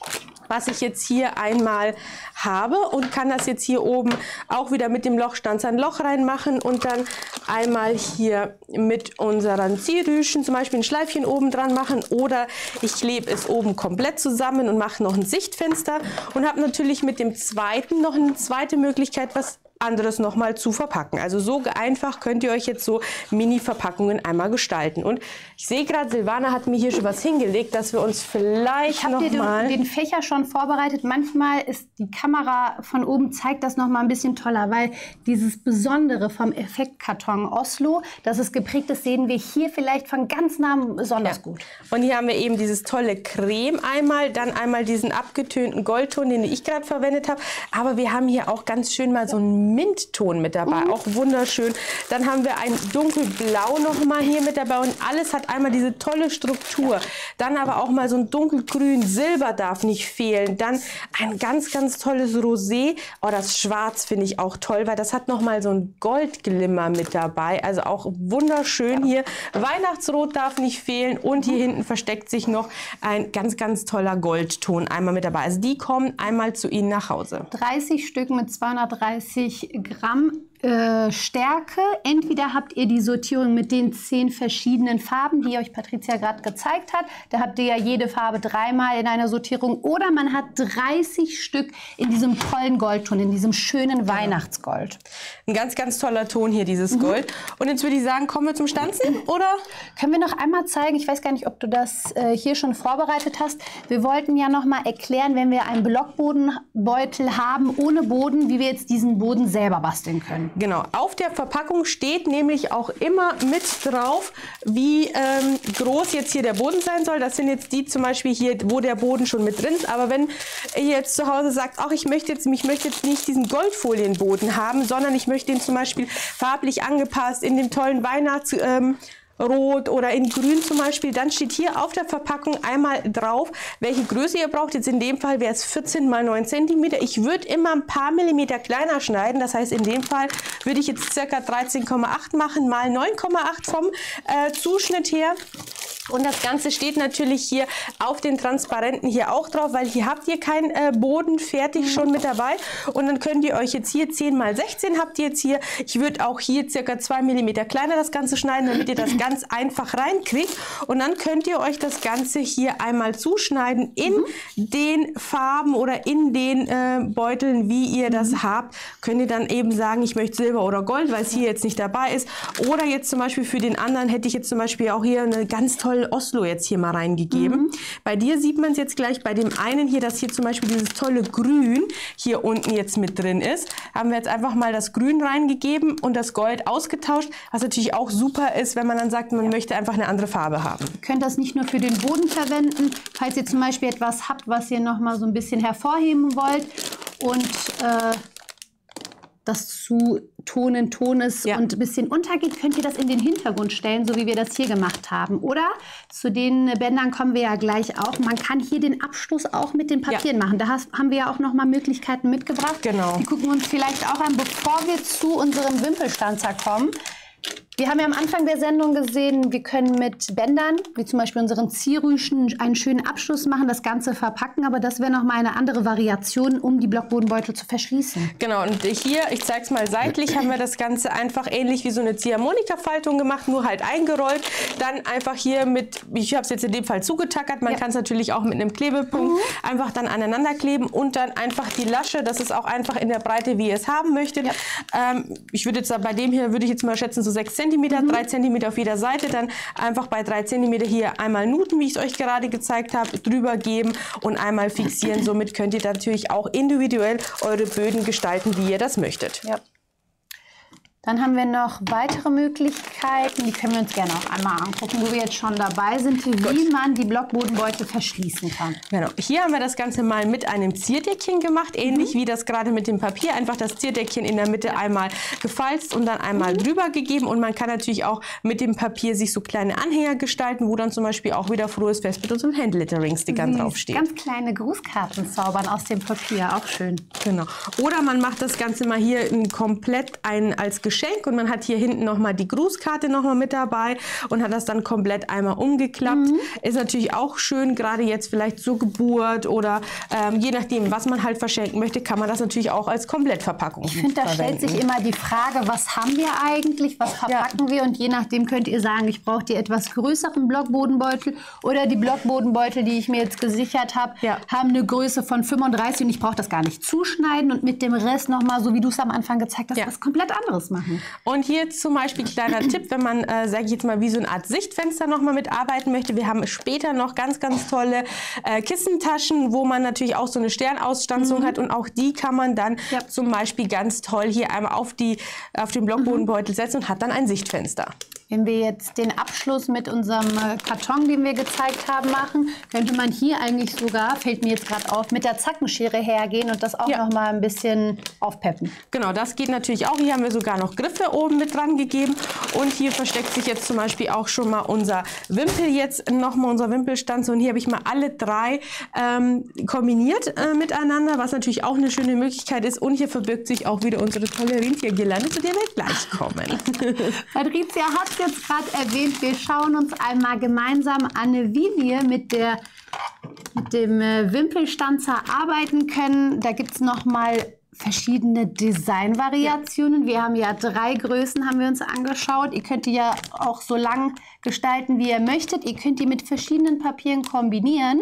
was ich jetzt hier einmal habe und kann das jetzt hier oben auch wieder mit dem Lochstanz ein Loch reinmachen und dann einmal hier mit unseren Zierrüschen zum Beispiel ein Schleifchen oben dran machen oder ich klebe es oben komplett zusammen und mache noch ein Sichtfenster und habe natürlich mit dem zweiten noch eine zweite Möglichkeit, was anderes noch mal zu verpacken. Also so einfach könnt ihr euch jetzt so Mini-Verpackungen einmal gestalten. Und ich sehe gerade, Silvana hat mir hier schon was hingelegt, dass wir uns vielleicht noch Ich mal... habe den, den Fächer schon vorbereitet. Manchmal ist die Kamera von oben, zeigt das noch mal ein bisschen toller, weil dieses Besondere vom Effektkarton Oslo, dass es geprägt ist, sehen wir hier vielleicht von ganz nah besonders ja. gut. Und hier haben wir eben dieses tolle Creme einmal, dann einmal diesen abgetönten Goldton, den ich gerade verwendet habe. Aber wir haben hier auch ganz schön mal so einen Mintton mit dabei, mhm. auch wunderschön. Dann haben wir ein dunkelblau noch mal hier mit dabei und alles hat einmal diese tolle Struktur. Dann aber auch mal so ein dunkelgrün, Silber darf nicht fehlen. Dann ein ganz, ganz tolles Rosé. Oh, das Schwarz finde ich auch toll, weil das hat noch mal so ein Goldglimmer mit dabei. Also auch wunderschön hier. Weihnachtsrot darf nicht fehlen und hier hinten versteckt sich noch ein ganz, ganz toller Goldton einmal mit dabei. Also die kommen einmal zu Ihnen nach Hause. dreißig Stück mit zweihundertdreißig Gramm äh, Stärke. Entweder habt ihr die Sortierung mit den zehn verschiedenen Farben, die euch Patricia gerade gezeigt hat. Da habt ihr ja jede Farbe dreimal in einer Sortierung. Oder man hat dreißig Stück in diesem tollen Goldton, in diesem schönen Weihnachtsgold. Ein ganz, ganz toller Ton hier, dieses mhm. Gold. Und jetzt würde ich sagen, kommen wir zum Stanzen, oder? Können wir noch einmal zeigen, ich weiß gar nicht, ob du das äh, hier schon vorbereitet hast. Wir wollten ja noch mal erklären, wenn wir einen Blockbodenbeutel haben ohne Boden, wie wir jetzt diesen Boden selber basteln können. Genau, auf der Verpackung steht nämlich auch immer mit drauf, wie ähm, groß jetzt hier der Boden sein soll. Das sind jetzt die zum Beispiel hier, wo der Boden schon mit drin ist. Aber wenn ihr jetzt zu Hause sagt, ach, ich möchte jetzt, ich möchte jetzt nicht diesen Goldfolienboden haben, sondern ich möchte ihn zum Beispiel farblich angepasst in dem tollen Weihnachts... Ähm, Rot oder in Grün zum Beispiel, dann steht hier auf der Verpackung einmal drauf, welche Größe ihr braucht. Jetzt in dem Fall wäre es vierzehn mal neun Zentimeter. Ich würde immer ein paar Millimeter kleiner schneiden. Das heißt, in dem Fall würde ich jetzt ca. dreizehn Komma acht machen, mal neun Komma acht vom äh, Zuschnitt her. Und das Ganze steht natürlich hier auf den Transparenten hier auch drauf, weil hier habt ihr keinen äh, Boden fertig schon mit dabei. Und dann könnt ihr euch jetzt hier zehn mal sechzehn habt ihr jetzt hier. Ich würde auch hier circa zwei Millimeter kleiner das Ganze schneiden, damit ihr das ganz einfach reinkriegt. Und dann könnt ihr euch das Ganze hier einmal zuschneiden in mhm. den Farben oder in den äh, Beuteln, wie ihr das mhm. habt. Könnt ihr dann eben sagen, ich möchte Silber oder Gold, weil es hier jetzt nicht dabei ist. Oder jetzt zum Beispiel für den anderen hätte ich jetzt zum Beispiel auch hier eine ganz tolle Oslo jetzt hier mal reingegeben. Mhm. Bei dir sieht man es jetzt gleich bei dem einen hier, dass hier zum Beispiel dieses tolle Grün hier unten jetzt mit drin ist. Haben wir jetzt einfach mal das Grün reingegeben und das Gold ausgetauscht, was natürlich auch super ist, wenn man dann sagt, man ja. möchte einfach eine andere Farbe haben. Ihr könnt das nicht nur für den Boden verwenden, falls ihr zum Beispiel etwas habt, was ihr noch mal so ein bisschen hervorheben wollt und äh, das zu Tonen, Ton ist ja. und ein bisschen untergeht, könnt ihr das in den Hintergrund stellen, so wie wir das hier gemacht haben. Oder zu den Bändern kommen wir ja gleich auch. Man kann hier den Abschluss auch mit den Papieren ja. machen. Da hast, haben wir ja auch noch mal Möglichkeiten mitgebracht. Genau. Die gucken wir uns vielleicht auch an, bevor wir zu unserem Wimpelstanzer kommen. Wir haben ja am Anfang der Sendung gesehen, wir können mit Bändern, wie zum Beispiel unseren Zierrüschen, einen schönen Abschluss machen, das Ganze verpacken. Aber das wäre noch mal eine andere Variation, um die Blockbodenbeutel zu verschließen. Genau, und hier, ich zeige es mal seitlich, haben wir das Ganze einfach ähnlich wie so eine Ziehharmonika-Faltung gemacht, nur halt eingerollt. Dann einfach hier mit, ich habe es jetzt in dem Fall zugetackert, man ja. kann es natürlich auch mit einem Klebepunkt mhm. einfach dann aneinander kleben und dann einfach die Lasche, das ist auch einfach in der Breite, wie ihr es haben möchtet. Ja. Ähm, ich würde jetzt bei dem hier, würde ich jetzt mal schätzen, so sechs Zentimeter, mhm. drei Zentimeter auf jeder Seite, dann einfach bei drei Zentimeter hier einmal Nuten, wie ich es euch gerade gezeigt habe, drüber geben und einmal fixieren. Somit könnt ihr natürlich auch individuell eure Böden gestalten, wie ihr das möchtet. Ja. Dann haben wir noch weitere Möglichkeiten, die können wir uns gerne auch einmal angucken, wo wir jetzt schon dabei sind, wie Gut. man die Blockbodenbeutel verschließen kann. Genau. Hier haben wir das Ganze mal mit einem Zierdeckchen gemacht, ähnlich mhm. wie das gerade mit dem Papier. Einfach das Zierdeckchen in der Mitte einmal gefalzt und dann einmal mhm. drüber gegeben. Und man kann natürlich auch mit dem Papier sich so kleine Anhänger gestalten, wo dann zum Beispiel auch wieder frohes Fest mit unseren Handlettering-Stickern mhm. draufsteht. Ganz kleine Grußkarten zaubern aus dem Papier, auch schön. Genau. Oder man macht das Ganze mal hier komplett ein, als Geschenk und man hat hier hinten noch mal die Grußkarte Visitenkarte nochmal mit dabei und hat das dann komplett einmal umgeklappt. Mhm. Ist natürlich auch schön, gerade jetzt vielleicht zur Geburt oder ähm, je nachdem, was man halt verschenken möchte, kann man das natürlich auch als Komplettverpackung Ich finde, da stellt sich immer die Frage, was haben wir eigentlich, was verpacken ja. wir, und je nachdem könnt ihr sagen, ich brauche die etwas größeren Blockbodenbeutel oder die Blockbodenbeutel, die ich mir jetzt gesichert habe, ja. haben eine Größe von fünfunddreißig und ich brauche das gar nicht zuschneiden und mit dem Rest nochmal, so wie du es am Anfang gezeigt hast, ja. was komplett anderes machen. Und hier zum Beispiel kleiner Tipp, wenn man, äh, sage ich jetzt mal, wie so eine Art Sichtfenster nochmal mitarbeiten möchte. Wir haben später noch ganz, ganz tolle äh, Kissentaschen, wo man natürlich auch so eine Sternausstanzung mhm. hat und auch die kann man dann ja. zum Beispiel ganz toll hier einmal auf, die, auf den Blockbodenbeutel setzen und hat dann ein Sichtfenster. Wenn wir jetzt den Abschluss mit unserem Karton, den wir gezeigt haben, machen, könnte man hier eigentlich sogar, fällt mir jetzt gerade auf, mit der Zackenschere hergehen und das auch ja. noch mal ein bisschen aufpeppen. Genau, das geht natürlich auch. Hier haben wir sogar noch Griffe oben mit dran gegeben und hier versteckt sich jetzt zum Beispiel auch schon mal unser Wimpel jetzt noch mal, unser Wimpelstanz, und hier habe ich mal alle drei ähm, kombiniert äh, miteinander, was natürlich auch eine schöne Möglichkeit ist, und hier verbirgt sich auch wieder unsere tolle Rentiergirlande, zu der wir gleich kommen. Patricia hat jetzt gerade erwähnt, wir schauen uns einmal gemeinsam an, wie wir mit, der, mit dem äh, Wimpelstanzer arbeiten können. Da gibt es noch mal verschiedene Designvariationen. Wir haben ja drei Größen, haben wir uns angeschaut. Ihr könnt die ja auch so lang gestalten, wie ihr möchtet. Ihr könnt die mit verschiedenen Papieren kombinieren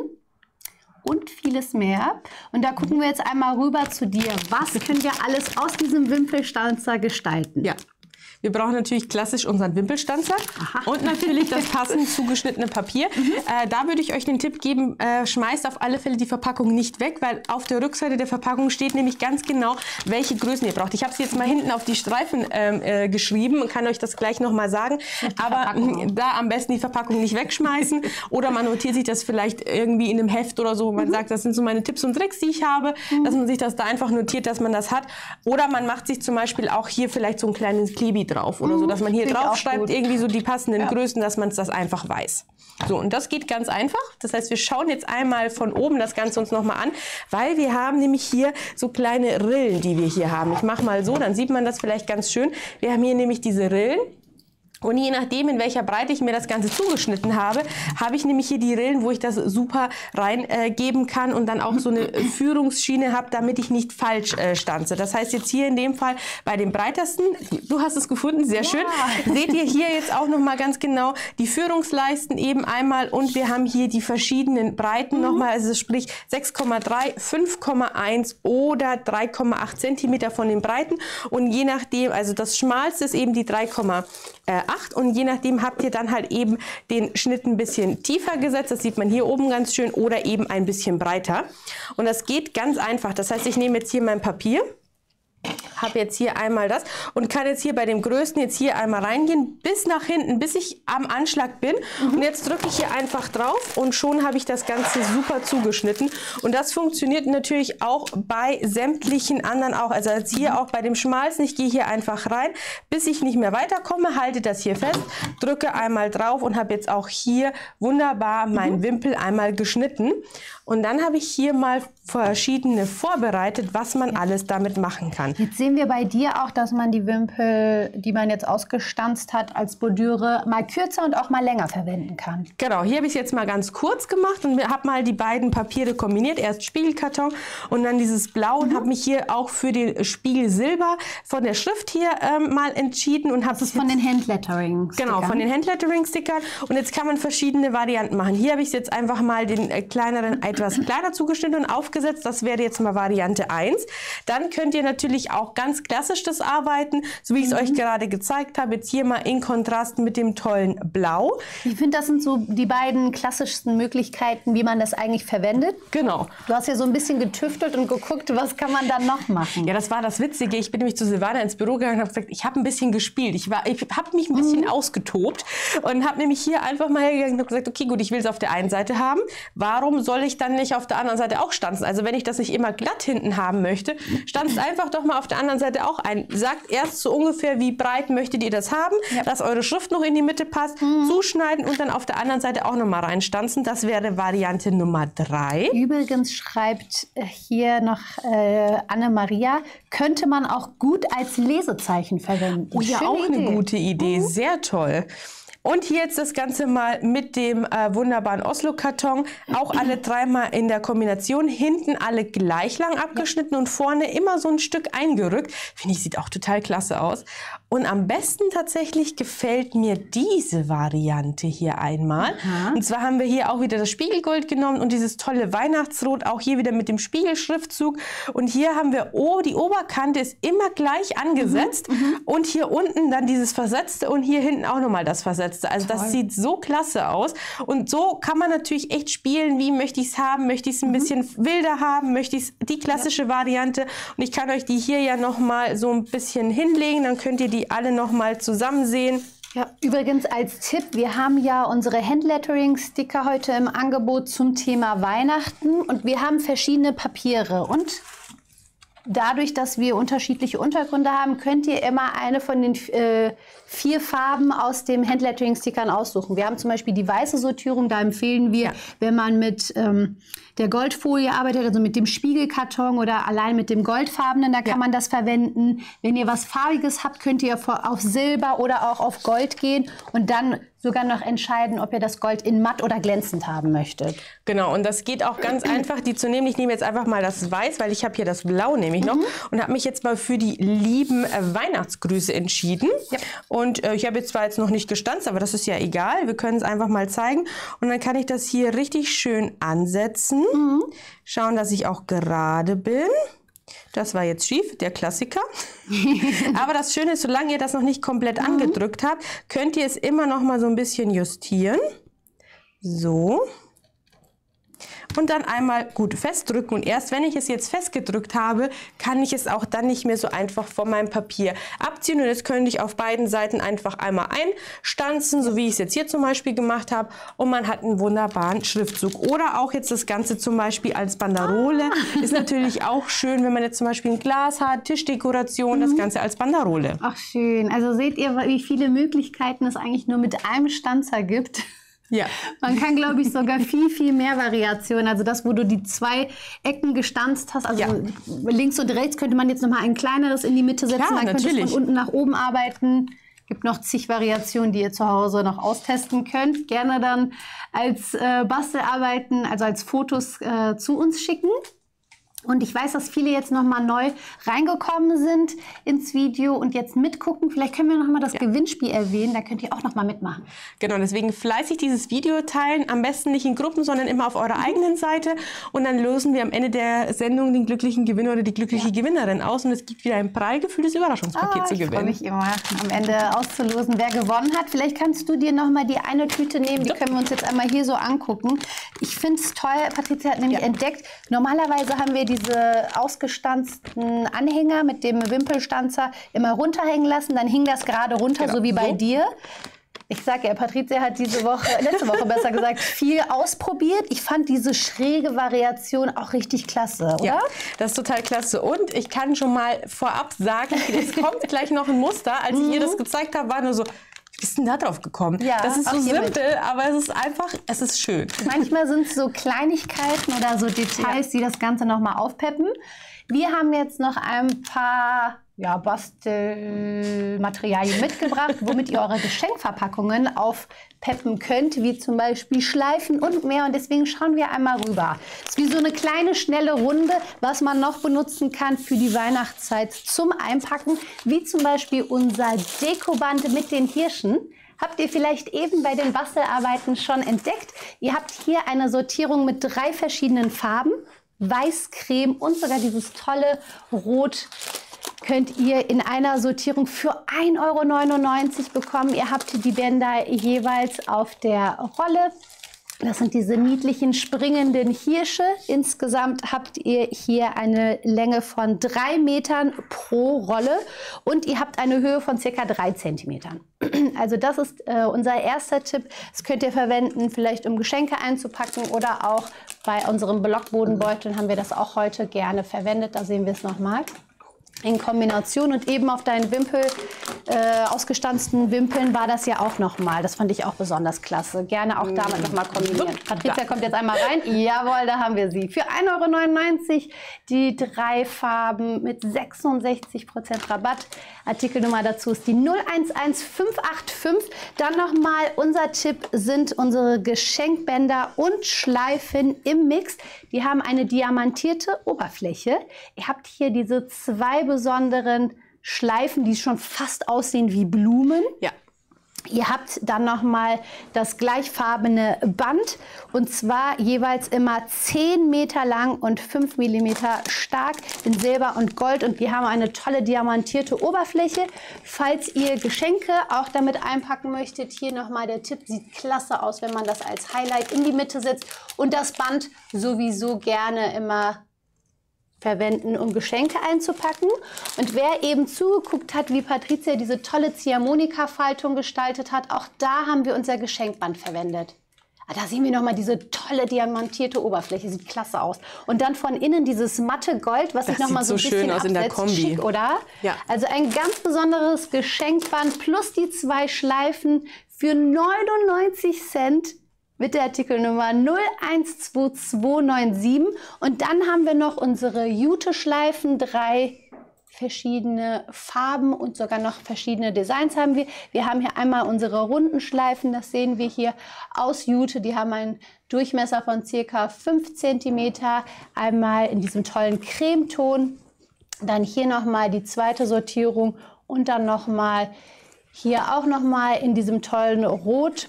und vieles mehr. Und da gucken wir jetzt einmal rüber zu dir. Was können wir alles aus diesem Wimpelstanzer gestalten? Ja. Wir brauchen natürlich klassisch unseren Wimpelstanzer Aha. und natürlich das passend zugeschnittene Papier. Mhm. Äh, da würde ich euch den Tipp geben, äh, schmeißt auf alle Fälle die Verpackung nicht weg, weil auf der Rückseite der Verpackung steht nämlich ganz genau, welche Größen ihr braucht. Ich habe es jetzt mal hinten auf die Streifen ähm, äh, geschrieben und kann euch das gleich noch mal sagen. Aber äh, da am besten die Verpackung nicht wegschmeißen oder man notiert sich das vielleicht irgendwie in einem Heft oder so, wo man mhm. sagt, das sind so meine Tipps und Tricks, die ich habe, mhm. dass man sich das da einfach notiert, dass man das hat. Oder man macht sich zum Beispiel auch hier vielleicht so ein kleines Klebi drauf oder so, dass man hier drauf schreibt, irgendwie so die passenden ja. Größen, dass man das einfach weiß. So, und das geht ganz einfach. Das heißt, wir schauen jetzt einmal von oben das Ganze uns nochmal an, weil wir haben nämlich hier so kleine Rillen, die wir hier haben. Ich mache mal so, dann sieht man das vielleicht ganz schön. Wir haben hier nämlich diese Rillen. Und je nachdem, in welcher Breite ich mir das Ganze zugeschnitten habe, habe ich nämlich hier die Rillen, wo ich das super reingeben äh, kann und dann auch so eine Führungsschiene habe, damit ich nicht falsch äh, stanze. Das heißt jetzt hier in dem Fall bei dem breitesten, du hast es gefunden, sehr schön, ja. seht ihr hier jetzt auch nochmal ganz genau die Führungsleisten eben einmal und wir haben hier die verschiedenen Breiten mhm. nochmal, also sprich sechs Komma drei, fünf Komma eins oder drei Komma acht Zentimeter von den Breiten und je nachdem, also das schmalste ist eben die drei Komma acht und je nachdem habt ihr dann halt eben den Schnitt ein bisschen tiefer gesetzt, das sieht man hier oben ganz schön, oder eben ein bisschen breiter. Und das geht ganz einfach, das heißt, ich nehme jetzt hier mein Papier, habe jetzt hier einmal das und kann jetzt hier bei dem größten jetzt hier einmal reingehen, bis nach hinten, bis ich am Anschlag bin. Mhm. Und jetzt drücke ich hier einfach drauf und schon habe ich das Ganze super zugeschnitten. Und das funktioniert natürlich auch bei sämtlichen anderen auch. Also jetzt hier auch bei dem schmalsten, ich gehe hier einfach rein, bis ich nicht mehr weiterkomme, halte das hier fest, drücke einmal drauf und habe jetzt auch hier wunderbar meinen mhm. Wimpel einmal geschnitten. Und dann habe ich hier mal verschiedene vorbereitet, was man alles damit machen kann. Jetzt sehen wir bei dir auch, dass man die Wimpel, die man jetzt ausgestanzt hat, als Bordüre mal kürzer und auch mal länger verwenden kann. Genau, hier habe ich es jetzt mal ganz kurz gemacht und habe mal die beiden Papiere kombiniert. Erst Spiegelkarton und dann dieses Blau und mhm. habe mich hier auch für den Spiegel Silber von der Schrift hier ähm, mal entschieden. Und habe das ist von den Handlettering-Stickern. Genau, von den Handlettering-Stickern. Und jetzt kann man verschiedene Varianten machen. Hier habe ich jetzt einfach mal den äh, kleineren etwas kleiner zugeschnitten und aufgesetzt. Das wäre jetzt mal Variante eins. Dann könnt ihr natürlich auch ganz klassisch das arbeiten, so wie ich es mhm. euch gerade gezeigt habe. Jetzt hier mal in Kontrast mit dem tollen Blau. Ich finde, das sind so die beiden klassischsten Möglichkeiten, wie man das eigentlich verwendet. Genau. Du hast ja so ein bisschen getüftelt und geguckt, was kann man dann noch machen. Ja, das war das Witzige. Ich bin nämlich zu Silvana ins Büro gegangen und habe gesagt, ich habe ein bisschen gespielt. Ich, war, ich habe mich ein bisschen mhm. ausgetobt und habe nämlich hier einfach mal hergegangen und gesagt, okay, gut, ich will es auf der einen Seite haben. Warum soll ich dann nicht auf der anderen Seite auch stanzen? Also wenn ich das nicht immer glatt hinten haben möchte, stanzt einfach doch doch mal auf der anderen Seite auch ein. Sagt erst so ungefähr, wie breit möchtet ihr das haben, ja. dass eure Schrift noch in die Mitte passt, mhm. zuschneiden und dann auf der anderen Seite auch noch mal reinstanzen. Das wäre Variante Nummer drei. Übrigens schreibt hier noch äh, Anne-Maria, könnte man auch gut als Lesezeichen verwenden. Oh ja, Schöne auch Idee. Eine gute Idee, mhm. sehr toll. Und hier jetzt das Ganze mal mit dem äh, wunderbaren Oslo-Karton. Auch alle dreimal in der Kombination. Hinten alle gleich lang abgeschnitten ja. und vorne immer so ein Stück eingerückt. Finde ich, sieht auch total klasse aus. Und am besten tatsächlich gefällt mir diese Variante hier einmal. Aha. Und zwar haben wir hier auch wieder das Spiegelgold genommen und dieses tolle Weihnachtsrot. Auch hier wieder mit dem Spiegelschriftzug. Und hier haben wir, oh, die Oberkante ist immer gleich angesetzt. Mhm. Und hier unten dann dieses Versetzte und hier hinten auch nochmal das Versetzte. Also das Toll. Sieht so klasse aus. Und so kann man natürlich echt spielen, wie möchte ich es haben, möchte ich es ein mhm. bisschen wilder haben, möchte ich die klassische ja. Variante. Und ich kann euch die hier ja noch mal so ein bisschen hinlegen, dann könnt ihr die alle noch mal zusammen sehen. Ja, übrigens als Tipp, wir haben ja unsere Handlettering-Sticker heute im Angebot zum Thema Weihnachten und wir haben verschiedene Papiere und dadurch, dass wir unterschiedliche Untergründe haben, könnt ihr immer eine von den äh, vier Farben aus dem Handlettering-Stickern aussuchen. Wir haben zum Beispiel die weiße Sortierung, da empfehlen wir, ja. wenn man mit ähm, der Goldfolie arbeitet, also mit dem Spiegelkarton oder allein mit dem Goldfarbenen, da kann ja. man das verwenden. Wenn ihr was Farbiges habt, könnt ihr auf Silber oder auch auf Gold gehen und dann sogar noch entscheiden, ob ihr das Gold in matt oder glänzend haben möchtet. Genau, und das geht auch ganz einfach, die zu nehmen. Ich nehme jetzt einfach mal das Weiß, weil ich habe hier das Blau nämlich noch mhm. und habe mich jetzt mal für die lieben äh, Weihnachtsgrüße entschieden. Ja. Und äh, ich habe jetzt zwar jetzt noch nicht gestanzt, aber das ist ja egal. Wir können es einfach mal zeigen. Und dann kann ich das hier richtig schön ansetzen. Mhm. Schauen, dass ich auch gerade bin. Das war jetzt schief, der Klassiker. Aber das Schöne ist, solange ihr das noch nicht komplett mhm. angedrückt habt, könnt ihr es immer noch mal so ein bisschen justieren. So. Und dann einmal gut festdrücken. Und erst wenn ich es jetzt festgedrückt habe, kann ich es auch dann nicht mehr so einfach von meinem Papier abziehen. Und jetzt könnte ich auf beiden Seiten einfach einmal einstanzen, so wie ich es jetzt hier zum Beispiel gemacht habe. Und man hat einen wunderbaren Schriftzug. Oder auch jetzt das Ganze zum Beispiel als Banderole. Ah. Ist natürlich auch schön, wenn man jetzt zum Beispiel ein Glas hat, Tischdekoration, mhm. das Ganze als Banderole. Ach schön. Also seht ihr, wie viele Möglichkeiten es eigentlich nur mit einem Stanzer gibt. Ja. Man kann, glaube ich, sogar viel, viel mehr Variationen. Also das, wo du die zwei Ecken gestanzt hast, also ja. links und rechts könnte man jetzt noch mal ein kleineres in die Mitte setzen. Klar, dann könntest natürlich. du von unten nach oben arbeiten. Gibt noch zig Variationen, die ihr zu Hause noch austesten könnt. Gerne dann als äh, Bastelarbeiten, also als Fotos äh, zu uns schicken. Und ich weiß, dass viele jetzt noch mal neu reingekommen sind ins Video und jetzt mitgucken. Vielleicht können wir noch mal das ja. Gewinnspiel erwähnen, da könnt ihr auch noch mal mitmachen. Genau, deswegen fleißig dieses Video teilen. Am besten nicht in Gruppen, sondern immer auf eurer mhm. eigenen Seite. Und dann lösen wir am Ende der Sendung den glücklichen Gewinner oder die glückliche ja. Gewinnerin aus. Und es gibt wieder ein prall gefülltes Überraschungspaket oh, zu gewinnen. Ich freue mich immer, am Ende auszulosen, wer gewonnen hat. Vielleicht kannst du dir noch mal die eine Tüte nehmen. Die ja. können wir uns jetzt einmal hier so angucken. Ich finde es toll. Patricia hat nämlich ja. entdeckt, normalerweise haben wir die diese ausgestanzten Anhänger mit dem Wimpelstanzer immer runterhängen lassen. Dann hing das gerade runter, genau. so wie bei so. dir. Ich sage ja, Patricia hat diese Woche, letzte Woche besser gesagt, viel ausprobiert. Ich fand diese schräge Variation auch richtig klasse, oder? Ja, das ist total klasse. Und ich kann schon mal vorab sagen, es kommt gleich noch ein Muster. Als ich mhm. ihr das gezeigt habe, war nur so, wie bist du denn da drauf gekommen? Ja, das ist so simpel, aber es ist einfach, es ist schön. Manchmal sind es so Kleinigkeiten oder so Details, ja. die das Ganze noch mal aufpeppen. Wir haben jetzt noch ein paar ja, Bastelmaterialien mitgebracht, womit ihr eure Geschenkverpackungen aufpeppen könnt, wie zum Beispiel Schleifen und mehr. Und deswegen schauen wir einmal rüber. Es ist wie so eine kleine, schnelle Runde, was man noch benutzen kann für die Weihnachtszeit zum Einpacken, wie zum Beispiel unser Dekoband mit den Hirschen. Habt ihr vielleicht eben bei den Bastelarbeiten schon entdeckt? Ihr habt hier eine Sortierung mit drei verschiedenen Farben. Weiß, Creme und sogar dieses tolle Rot könnt ihr in einer Sortierung für ein Euro neunundneunzig bekommen. Ihr habt die Bänder jeweils auf der Rolle. Das sind diese niedlichen springenden Hirsche. Insgesamt habt ihr hier eine Länge von drei Metern pro Rolle und ihr habt eine Höhe von circa drei Zentimetern. Also das ist äh, unser erster Tipp. Das könnt ihr verwenden, vielleicht um Geschenke einzupacken oder auch bei unseren Blockbodenbeuteln haben wir das auch heute gerne verwendet. Da sehen wir es nochmal. in Kombination und eben auf deinen Wimpel, äh, ausgestanzten Wimpeln war das ja auch nochmal. Das fand ich auch besonders klasse. Gerne auch damit nochmal kombinieren. Patricia kommt jetzt einmal rein. Jawohl, da haben wir sie. Für ein Euro neunundneunzig die drei Farben mit sechsundsechzig Prozent Rabatt. Artikelnummer dazu ist die null eins eins fünf acht fünf. Dann nochmal unser Tipp sind unsere Geschenkbänder und Schleifen im Mix. Die haben eine diamantierte Oberfläche. Ihr habt hier diese zwei besonderen Schleifen, die schon fast aussehen wie Blumen. Ja. Ihr habt dann nochmal das gleichfarbene Band und zwar jeweils immer zehn Meter lang und fünf Millimeter stark in Silber und Gold und wir haben eine tolle diamantierte Oberfläche. Falls ihr Geschenke auch damit einpacken möchtet, hier nochmal der Tipp, sieht klasse aus, wenn man das als Highlight in die Mitte setzt und das Band sowieso gerne immer verwenden, um Geschenke einzupacken. Und wer eben zugeguckt hat, wie Patricia diese tolle Ziehharmonika-Faltung gestaltet hat, auch da haben wir unser Geschenkband verwendet. Da sehen wir nochmal diese tolle diamantierte Oberfläche, sieht klasse aus. Und dann von innen dieses matte Gold, was sich nochmal so ein bisschen absetzt. Das sieht so schön aus in der Kombi. Schick, oder? Ja. Also ein ganz besonderes Geschenkband plus die zwei Schleifen für neunundneunzig Cent. Mit der Artikelnummer null eins zwei zwei neun sieben. Und dann haben wir noch unsere Jute-Schleifen, drei verschiedene Farben und sogar noch verschiedene Designs haben wir. Wir haben hier einmal unsere runden Schleifen, das sehen wir hier aus Jute. Die haben einen Durchmesser von circa fünf Zentimeter. Einmal in diesem tollen Cremeton. Dann hier nochmal die zweite Sortierung und dann nochmal hier auch nochmal in diesem tollen Rot.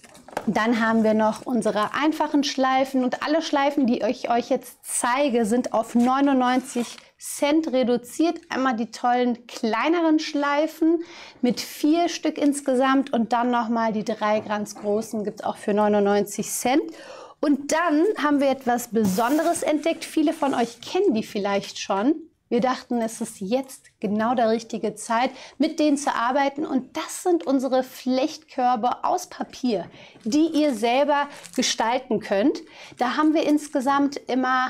Dann haben wir noch unsere einfachen Schleifen und alle Schleifen, die ich euch jetzt zeige, sind auf neunundneunzig Cent reduziert. Einmal die tollen kleineren Schleifen mit vier Stück insgesamt und dann nochmal die drei ganz großen, gibt es auch für neunundneunzig Cent. Und dann haben wir etwas Besonderes entdeckt. Viele von euch kennen die vielleicht schon. Wir dachten, es ist jetzt genau der richtige Zeit, mit denen zu arbeiten. Und das sind unsere Flechtkörbe aus Papier, die ihr selber gestalten könnt. Da haben wir insgesamt immer,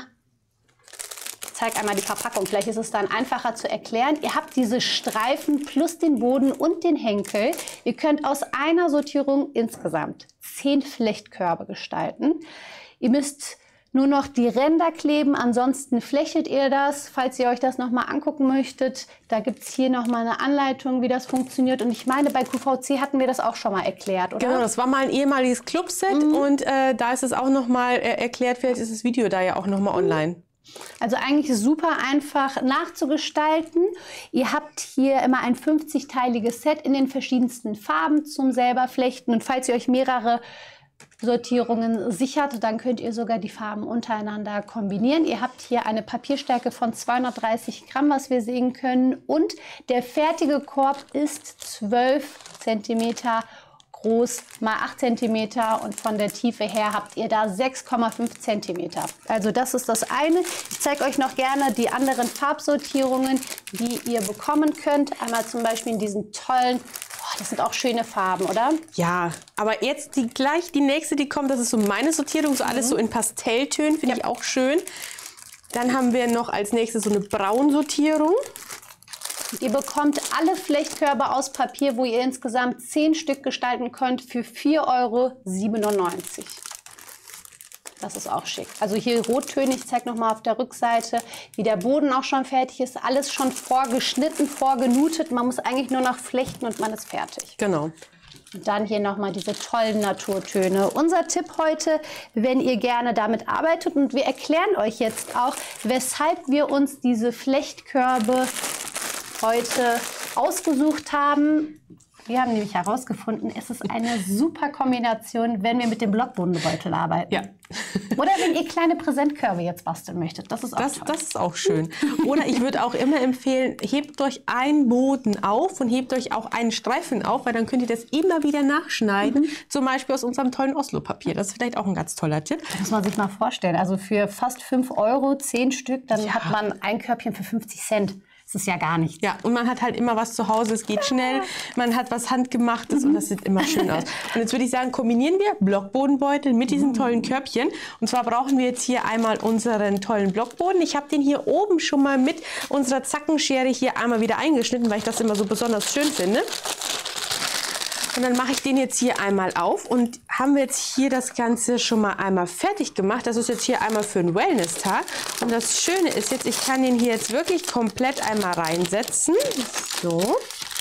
ich zeige einmal die Verpackung, vielleicht ist es dann einfacher zu erklären. Ihr habt diese Streifen plus den Boden und den Henkel. Ihr könnt aus einer Sortierung insgesamt zehn Flechtkörbe gestalten. Ihr müsst nur noch die Ränder kleben, ansonsten flechtet ihr das. Falls ihr euch das nochmal angucken möchtet, da gibt es hier nochmal eine Anleitung, wie das funktioniert. Und ich meine, bei Q V C hatten wir das auch schon mal erklärt, oder? Genau, das war mal ein ehemaliges Clubset mhm. und äh, da ist es auch nochmal äh, erklärt. Vielleicht ist das Video da ja auch nochmal online. Also eigentlich super einfach nachzugestalten. Ihr habt hier immer ein fünfzigteiliges Set in den verschiedensten Farben zum selber flechten. Und falls ihr euch mehrere Sortierungen sichert, dann könnt ihr sogar die Farben untereinander kombinieren. Ihr habt hier eine Papierstärke von zweihundertdreißig Gramm, was wir sehen können. Und der fertige Korb ist zwölf Zentimeter groß mal acht Zentimeter und von der Tiefe her habt ihr da sechs Komma fünf Zentimeter. Also das ist das eine. Ich zeige euch noch gerne die anderen Farbsortierungen, die ihr bekommen könnt. Einmal zum Beispiel in diesen tollen, oh, das sind auch schöne Farben, oder? Ja, aber jetzt die gleich die nächste, die kommt, das ist so meine Sortierung, so alles mhm. so in Pastelltönen, finde ja. ich auch schön. Dann haben wir noch als nächstes so eine Braunsortierung. Ihr bekommt alle Flechtkörbe aus Papier, wo ihr insgesamt zehn Stück gestalten könnt, für vier Euro siebenundneunzig. Das ist auch schick. Also hier Rottöne, ich zeige nochmal auf der Rückseite, wie der Boden auch schon fertig ist. Alles schon vorgeschnitten, vorgenutet. Man muss eigentlich nur noch flechten und man ist fertig. Genau. Und dann hier nochmal diese tollen Naturtöne. Unser Tipp heute, wenn ihr gerne damit arbeitet, und wir erklären euch jetzt auch, weshalb wir uns diese Flechtkörbe heute ausgesucht haben. Wir haben nämlich herausgefunden, es ist eine super Kombination, wenn wir mit dem Blockbodenbeutel arbeiten. Ja. Oder wenn ihr kleine Präsentkörbe jetzt basteln möchtet. Das ist auch das, toll. Das ist auch schön. Oder ich würde auch immer empfehlen, hebt euch einen Boden auf und hebt euch auch einen Streifen auf, weil dann könnt ihr das immer wieder nachschneiden. Mhm. Zum Beispiel aus unserem tollen Oslo-Papier. Das ist vielleicht auch ein ganz toller Tipp. Das muss man sich mal vorstellen. Also für fast fünf Euro, zehn Stück, dann ja. hat man ein Körbchen für fünfzig Cent. Das ist ja gar nichts. Ja, und man hat halt immer was zu Hause, es geht schnell, man hat was Handgemachtes mhm. und das sieht immer schön aus. Und jetzt würde ich sagen, kombinieren wir Blockbodenbeutel mit diesem tollen Körbchen. Und zwar brauchen wir jetzt hier einmal unseren tollen Blockboden. Ich habe den hier oben schon mal mit unserer Zackenschere hier einmal wieder eingeschnitten, weil ich das immer so besonders schön finde. Und dann mache ich den jetzt hier einmal auf und haben wir jetzt hier das Ganze schon mal einmal fertig gemacht. Das ist jetzt hier einmal für einen Wellness-Tag. Und das Schöne ist jetzt, ich kann den hier jetzt wirklich komplett einmal reinsetzen. So.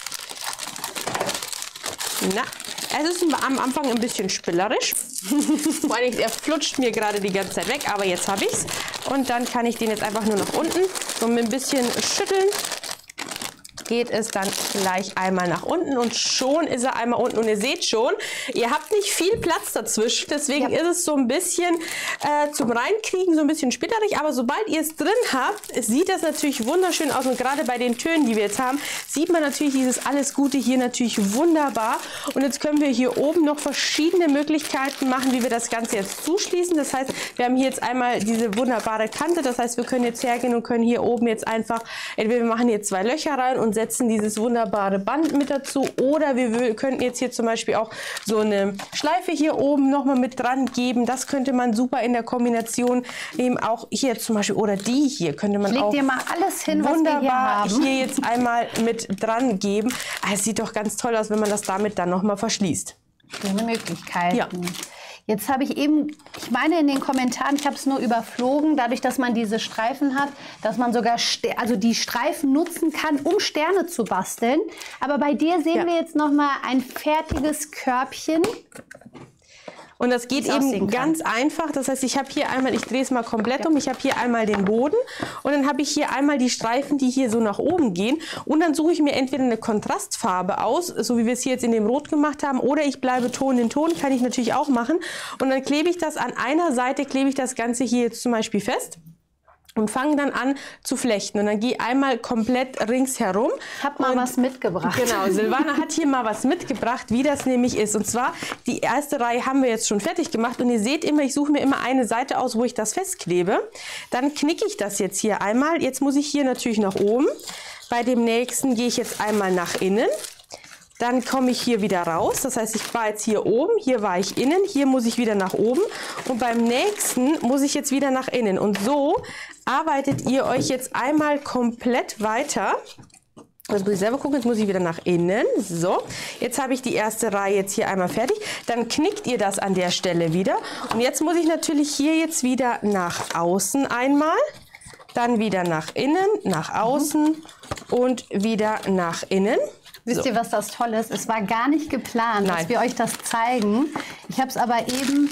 Na, es ist am Anfang ein bisschen spielerisch. Vor allem, er flutscht mir gerade die ganze Zeit weg, aber jetzt habe ich es. Und dann kann ich den jetzt einfach nur nach unten so mit ein bisschen schütteln. Geht es dann gleich einmal nach unten und schon ist er einmal unten. Und ihr seht schon, ihr habt nicht viel Platz dazwischen, deswegen ja. ist es so ein bisschen äh, zum Reinkriegen, so ein bisschen splitterig, aber sobald ihr es drin habt, sieht das natürlich wunderschön aus und gerade bei den Tönen, die wir jetzt haben, sieht man natürlich dieses Alles Gute hier natürlich wunderbar. Und jetzt können wir hier oben noch verschiedene Möglichkeiten machen, wie wir das Ganze jetzt zuschließen. Das heißt, wir haben hier jetzt einmal diese wunderbare Kante, das heißt, wir können jetzt hergehen und können hier oben jetzt einfach, entweder wir machen hier zwei Löcher rein und setzen dieses wunderbare Band mit dazu oder wir könnten jetzt hier zum Beispiel auch so eine Schleife hier oben nochmal mit dran geben. Das könnte man super in der Kombination eben auch hier zum Beispiel oder die hier könnte man ich leg auch dir mal alles hin, wunderbar was wir hier, haben. hier jetzt einmal mit dran geben. Es sieht doch ganz toll aus, wenn man das damit dann nochmal verschließt. Schöne Möglichkeiten. Ja. Jetzt habe ich eben, ich meine in den Kommentaren, ich habe es nur überflogen, dadurch, dass man diese Streifen hat, dass man sogar also die Streifen nutzen kann, um Sterne zu basteln. Aber bei dir sehen ja. wir jetzt noch mal ein fertiges Körbchen. Und das geht eben ganz einfach. Das heißt, ich habe hier einmal, ich drehe es mal komplett ja. um, ich habe hier einmal den Boden und dann habe ich hier einmal die Streifen, die hier so nach oben gehen. Und dann suche ich mir entweder eine Kontrastfarbe aus, so wie wir es hier jetzt in dem Rot gemacht haben, oder ich bleibe Ton in Ton, kann ich natürlich auch machen. Und dann klebe ich das an einer Seite, klebe ich das Ganze hier jetzt zum Beispiel fest. Und fange dann an zu flechten. Und dann gehe einmal komplett ringsherum. Ich habe mal was mitgebracht. Genau, Silvana hat hier mal was mitgebracht, wie das nämlich ist. Und zwar, die erste Reihe haben wir jetzt schon fertig gemacht. Und ihr seht immer, ich suche mir immer eine Seite aus, wo ich das festklebe. Dann knicke ich das jetzt hier einmal. Jetzt muss ich hier natürlich nach oben. Bei dem nächsten gehe ich jetzt einmal nach innen. Dann komme ich hier wieder raus, das heißt, ich war jetzt hier oben, hier war ich innen, hier muss ich wieder nach oben und beim nächsten muss ich jetzt wieder nach innen. Und so arbeitet ihr euch jetzt einmal komplett weiter. Jetzt muss ich selber gucken, jetzt muss ich wieder nach innen. So, jetzt habe ich die erste Reihe jetzt hier einmal fertig. Dann knickt ihr das an der Stelle wieder. Und jetzt muss ich natürlich hier jetzt wieder nach außen einmal. Dann wieder nach innen, nach außen und wieder nach innen. Wisst so. ihr, was das Tolle ist? Es war gar nicht geplant, Nein. dass wir euch das zeigen. Ich habe es aber eben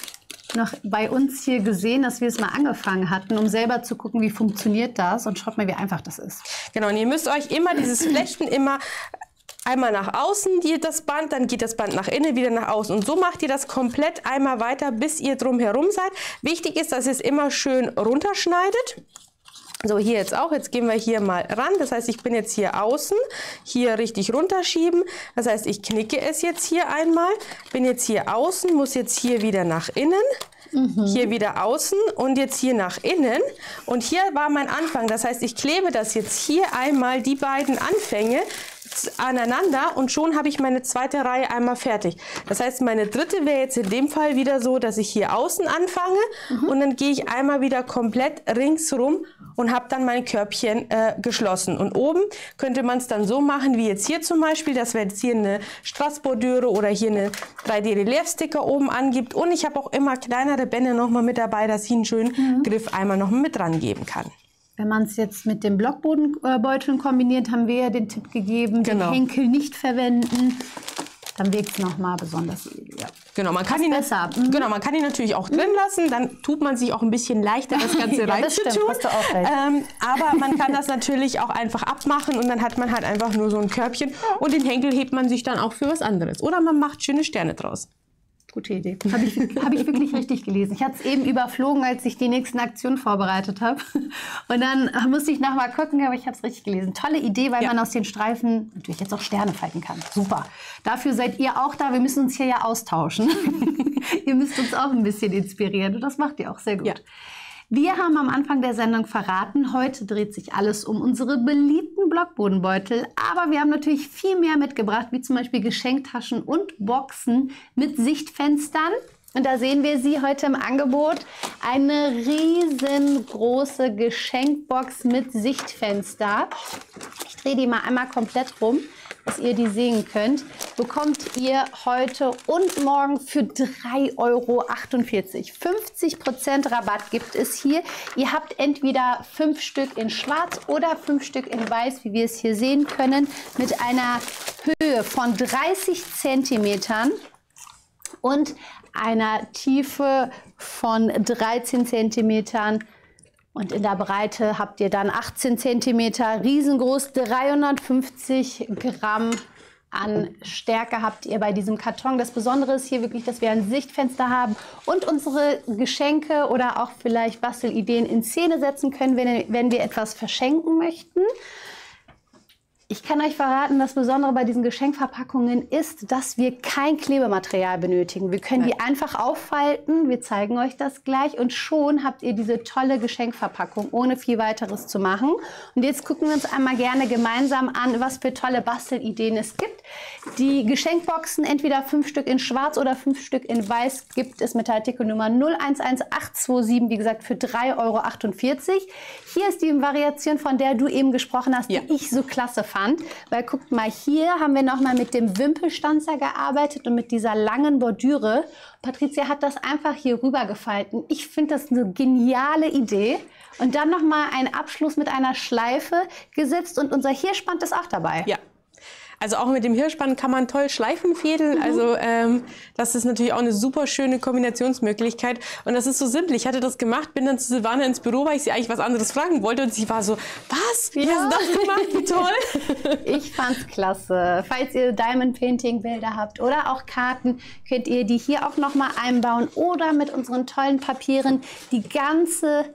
noch bei uns hier gesehen, dass wir es mal angefangen hatten, um selber zu gucken, wie funktioniert das. Und schaut mal, wie einfach das ist. Genau, und ihr müsst euch immer dieses Flechten immer einmal nach außen, die, das Band, dann geht das Band nach innen, wieder nach außen. Und so macht ihr das komplett einmal weiter, bis ihr drumherum seid. Wichtig ist, dass ihr es immer schön runterschneidet. So, hier jetzt auch. Jetzt gehen wir hier mal ran. Das heißt, ich bin jetzt hier außen, hier richtig runterschieben. Das heißt, ich knicke es jetzt hier einmal, bin jetzt hier außen, muss jetzt hier wieder nach innen. Mhm. Hier wieder außen und jetzt hier nach innen. Und hier war mein Anfang. Das heißt, ich klebe das jetzt hier einmal, die beiden Anfänge, aneinander und schon habe ich meine zweite Reihe einmal fertig. Das heißt, meine dritte wäre jetzt in dem Fall wieder so, dass ich hier außen anfange mhm. und dann gehe ich einmal wieder komplett ringsrum und habe dann mein Körbchen äh, geschlossen. Und oben könnte man es dann so machen, wie jetzt hier zum Beispiel, dass wir jetzt hier eine Strassbordüre oder hier eine drei D Relief-Sticker oben angibt. Und ich habe auch immer kleinere Bänder noch mal mit dabei, dass ich einen schönen mhm. Griff einmal noch mit dran geben kann. Wenn man es jetzt mit den Blockbodenbeuteln kombiniert, haben wir ja den Tipp gegeben, genau. den Henkel nicht verwenden. Dann wirkt es nochmal besonders ja. Genau, man kann ihn besser. Mhm. Genau, man kann ihn natürlich auch drin lassen, dann tut man sich auch ein bisschen leichter, das Ganze ja, reinzutun. Ähm, aber man kann das natürlich auch einfach abmachen und dann hat man halt einfach nur so ein Körbchen und den Henkel hebt man sich dann auch für was anderes. Oder man macht schöne Sterne draus. Gute Idee. Habe ich, hab ich wirklich richtig gelesen. Ich hatte es eben überflogen, als ich die nächsten Aktionen vorbereitet habe. Und dann musste ich nochmal gucken, aber ich habe es richtig gelesen. Tolle Idee, weil ja. man aus den Streifen natürlich jetzt auch Sterne falten kann. Super. Dafür seid ihr auch da. Wir müssen uns hier ja austauschen. Ihr müsst uns auch ein bisschen inspirieren. Und das macht ihr auch sehr gut. Ja. Wir haben am Anfang der Sendung verraten, heute dreht sich alles um unsere beliebten Blockbodenbeutel. Aber wir haben natürlich viel mehr mitgebracht, wie zum Beispiel Geschenktaschen und Boxen mit Sichtfenstern. Und da sehen wir sie heute im Angebot. Eine riesengroße Geschenkbox mit Sichtfenster. Ich drehe die mal einmal komplett rum, dass ihr die sehen könnt. Bekommt ihr heute und morgen für drei Euro achtundvierzig. fünfzig Prozent Rabatt gibt es hier. Ihr habt entweder fünf Stück in schwarz oder fünf Stück in weiß, wie wir es hier sehen können, mit einer Höhe von dreißig Zentimetern und einer Tiefe von dreizehn Zentimetern. Und in der Breite habt ihr dann achtzehn Zentimeter, riesengroß, dreihundertfünfzig Gramm an Stärke habt ihr bei diesem Karton. Das Besondere ist hier wirklich, dass wir ein Sichtfenster haben und unsere Geschenke oder auch vielleicht Bastelideen in Szene setzen können, wenn, wenn wir etwas verschenken möchten. Ich kann euch verraten, das Besondere bei diesen Geschenkverpackungen ist, dass wir kein Klebematerial benötigen. Wir können Nein. die einfach auffalten, wir zeigen euch das gleich und schon habt ihr diese tolle Geschenkverpackung, ohne viel weiteres zu machen. Und jetzt gucken wir uns einmal gerne gemeinsam an, was für tolle Bastelideen es gibt. Die Geschenkboxen, entweder fünf Stück in schwarz oder fünf Stück in weiß, gibt es mit der Artikelnummer null eins eins acht zwei sieben, wie gesagt, für drei Euro achtundvierzig. Hier ist die Variation, von der du eben gesprochen hast, ja. die ich so klasse fand. Weil guckt mal, hier haben wir noch mal mit dem Wimpelstanzer gearbeitet und mit dieser langen Bordüre. Patricia hat das einfach hier rüber gefalten. Ich finde das eine geniale Idee. Und dann noch mal ein Abschluss mit einer Schleife gesetzt und unser Hirschband ist auch dabei. Ja. Also auch mit dem Hirschband kann man toll Schleifen fädeln. Mhm. Also ähm, das ist natürlich auch eine super schöne Kombinationsmöglichkeit. Und das ist so simpel. Ich hatte das gemacht, bin dann zu Silvana ins Büro, weil ich sie eigentlich was anderes fragen wollte. Und sie war so, was? Wie ja. hast du das gemacht? Wie toll. Ich fand's klasse. Falls ihr Diamond Painting Bilder habt oder auch Karten, könnt ihr die hier auch noch mal einbauen. Oder mit unseren tollen Papieren die ganze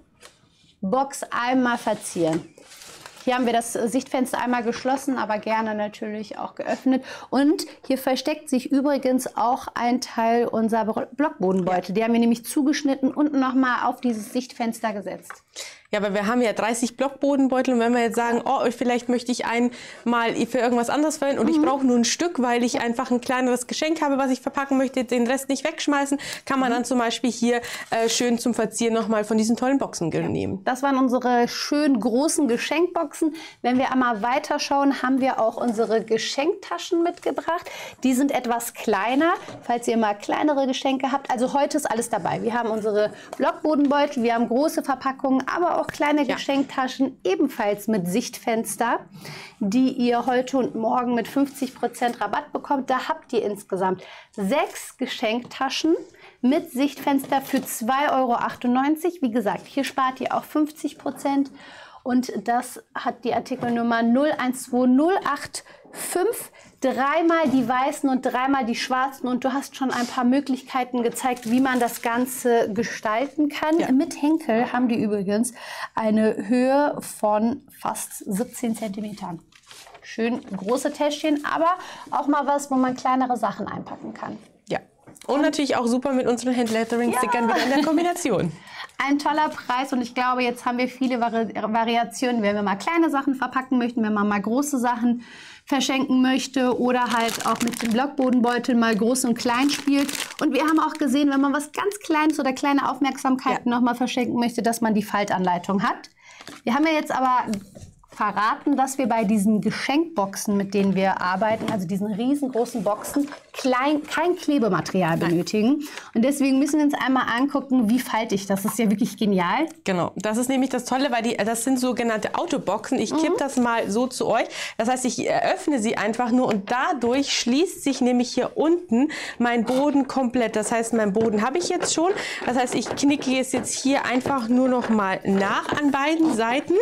Box einmal verzieren. Hier haben wir das Sichtfenster einmal geschlossen, aber gerne natürlich auch geöffnet. Und hier versteckt sich übrigens auch ein Teil unserer Blockbodenbeutel. Die haben wir nämlich zugeschnitten und nochmal auf dieses Sichtfenster gesetzt. Ja, aber wir haben ja dreißig Blockbodenbeutel und wenn wir jetzt sagen, oh, vielleicht möchte ich einen mal für irgendwas anderes verwenden und mhm. ich brauche nur ein Stück, weil ich einfach ein kleineres Geschenk habe, was ich verpacken möchte, den Rest nicht wegschmeißen, kann man mhm. dann zum Beispiel hier äh, schön zum Verzieren nochmal von diesen tollen Boxen ja. nehmen. Das waren unsere schön großen Geschenkboxen. Wenn wir einmal weiterschauen, haben wir auch unsere Geschenktaschen mitgebracht. Die sind etwas kleiner, falls ihr mal kleinere Geschenke habt. Also heute ist alles dabei. Wir haben unsere Blockbodenbeutel, wir haben große Verpackungen, aber auch kleine ja. Geschenktaschen, ebenfalls mit Sichtfenster, die ihr heute und morgen mit fünfzig Prozent Rabatt bekommt. Da habt ihr insgesamt sechs Geschenktaschen mit Sichtfenster für zwei Euro achtundneunzig. Wie gesagt, hier spart ihr auch fünfzig Prozent und das hat die Artikelnummer null eins zwei null acht fünf. Dreimal die weißen und dreimal die schwarzen und du hast schon ein paar Möglichkeiten gezeigt, wie man das Ganze gestalten kann. Ja. Mit Henkel haben die übrigens eine Höhe von fast siebzehn Zentimetern. Schön große Täschchen, aber auch mal was, wo man kleinere Sachen einpacken kann. Ja, und, und natürlich auch super mit unseren Hand-Lettering-Stickern ja. wieder in der Kombination. Ein toller Preis und ich glaube, jetzt haben wir viele Vari Variationen, wenn wir mal kleine Sachen verpacken möchten, wenn man mal große Sachen verschenken möchte oder halt auch mit dem Blockbodenbeutel mal groß und klein spielt. Und wir haben auch gesehen, wenn man was ganz Kleines oder kleine Aufmerksamkeiten ja. noch mal verschenken möchte, dass man die Faltanleitung hat. Wir haben ja jetzt aber verraten, dass wir bei diesen Geschenkboxen, mit denen wir arbeiten, also diesen riesengroßen Boxen, klein, kein Klebematerial benötigen. Und deswegen müssen wir uns einmal angucken, wie falte ich das. Das ist ja wirklich genial. Genau, das ist nämlich das Tolle, weil die, das sind sogenannte Autoboxen. Ich kippe mhm. das mal so zu euch. Das heißt, ich öffne sie einfach nur und dadurch schließt sich nämlich hier unten mein Boden komplett. Das heißt, mein Boden habe ich jetzt schon. Das heißt, ich knicke es jetzt hier einfach nur noch mal nach an beiden Seiten.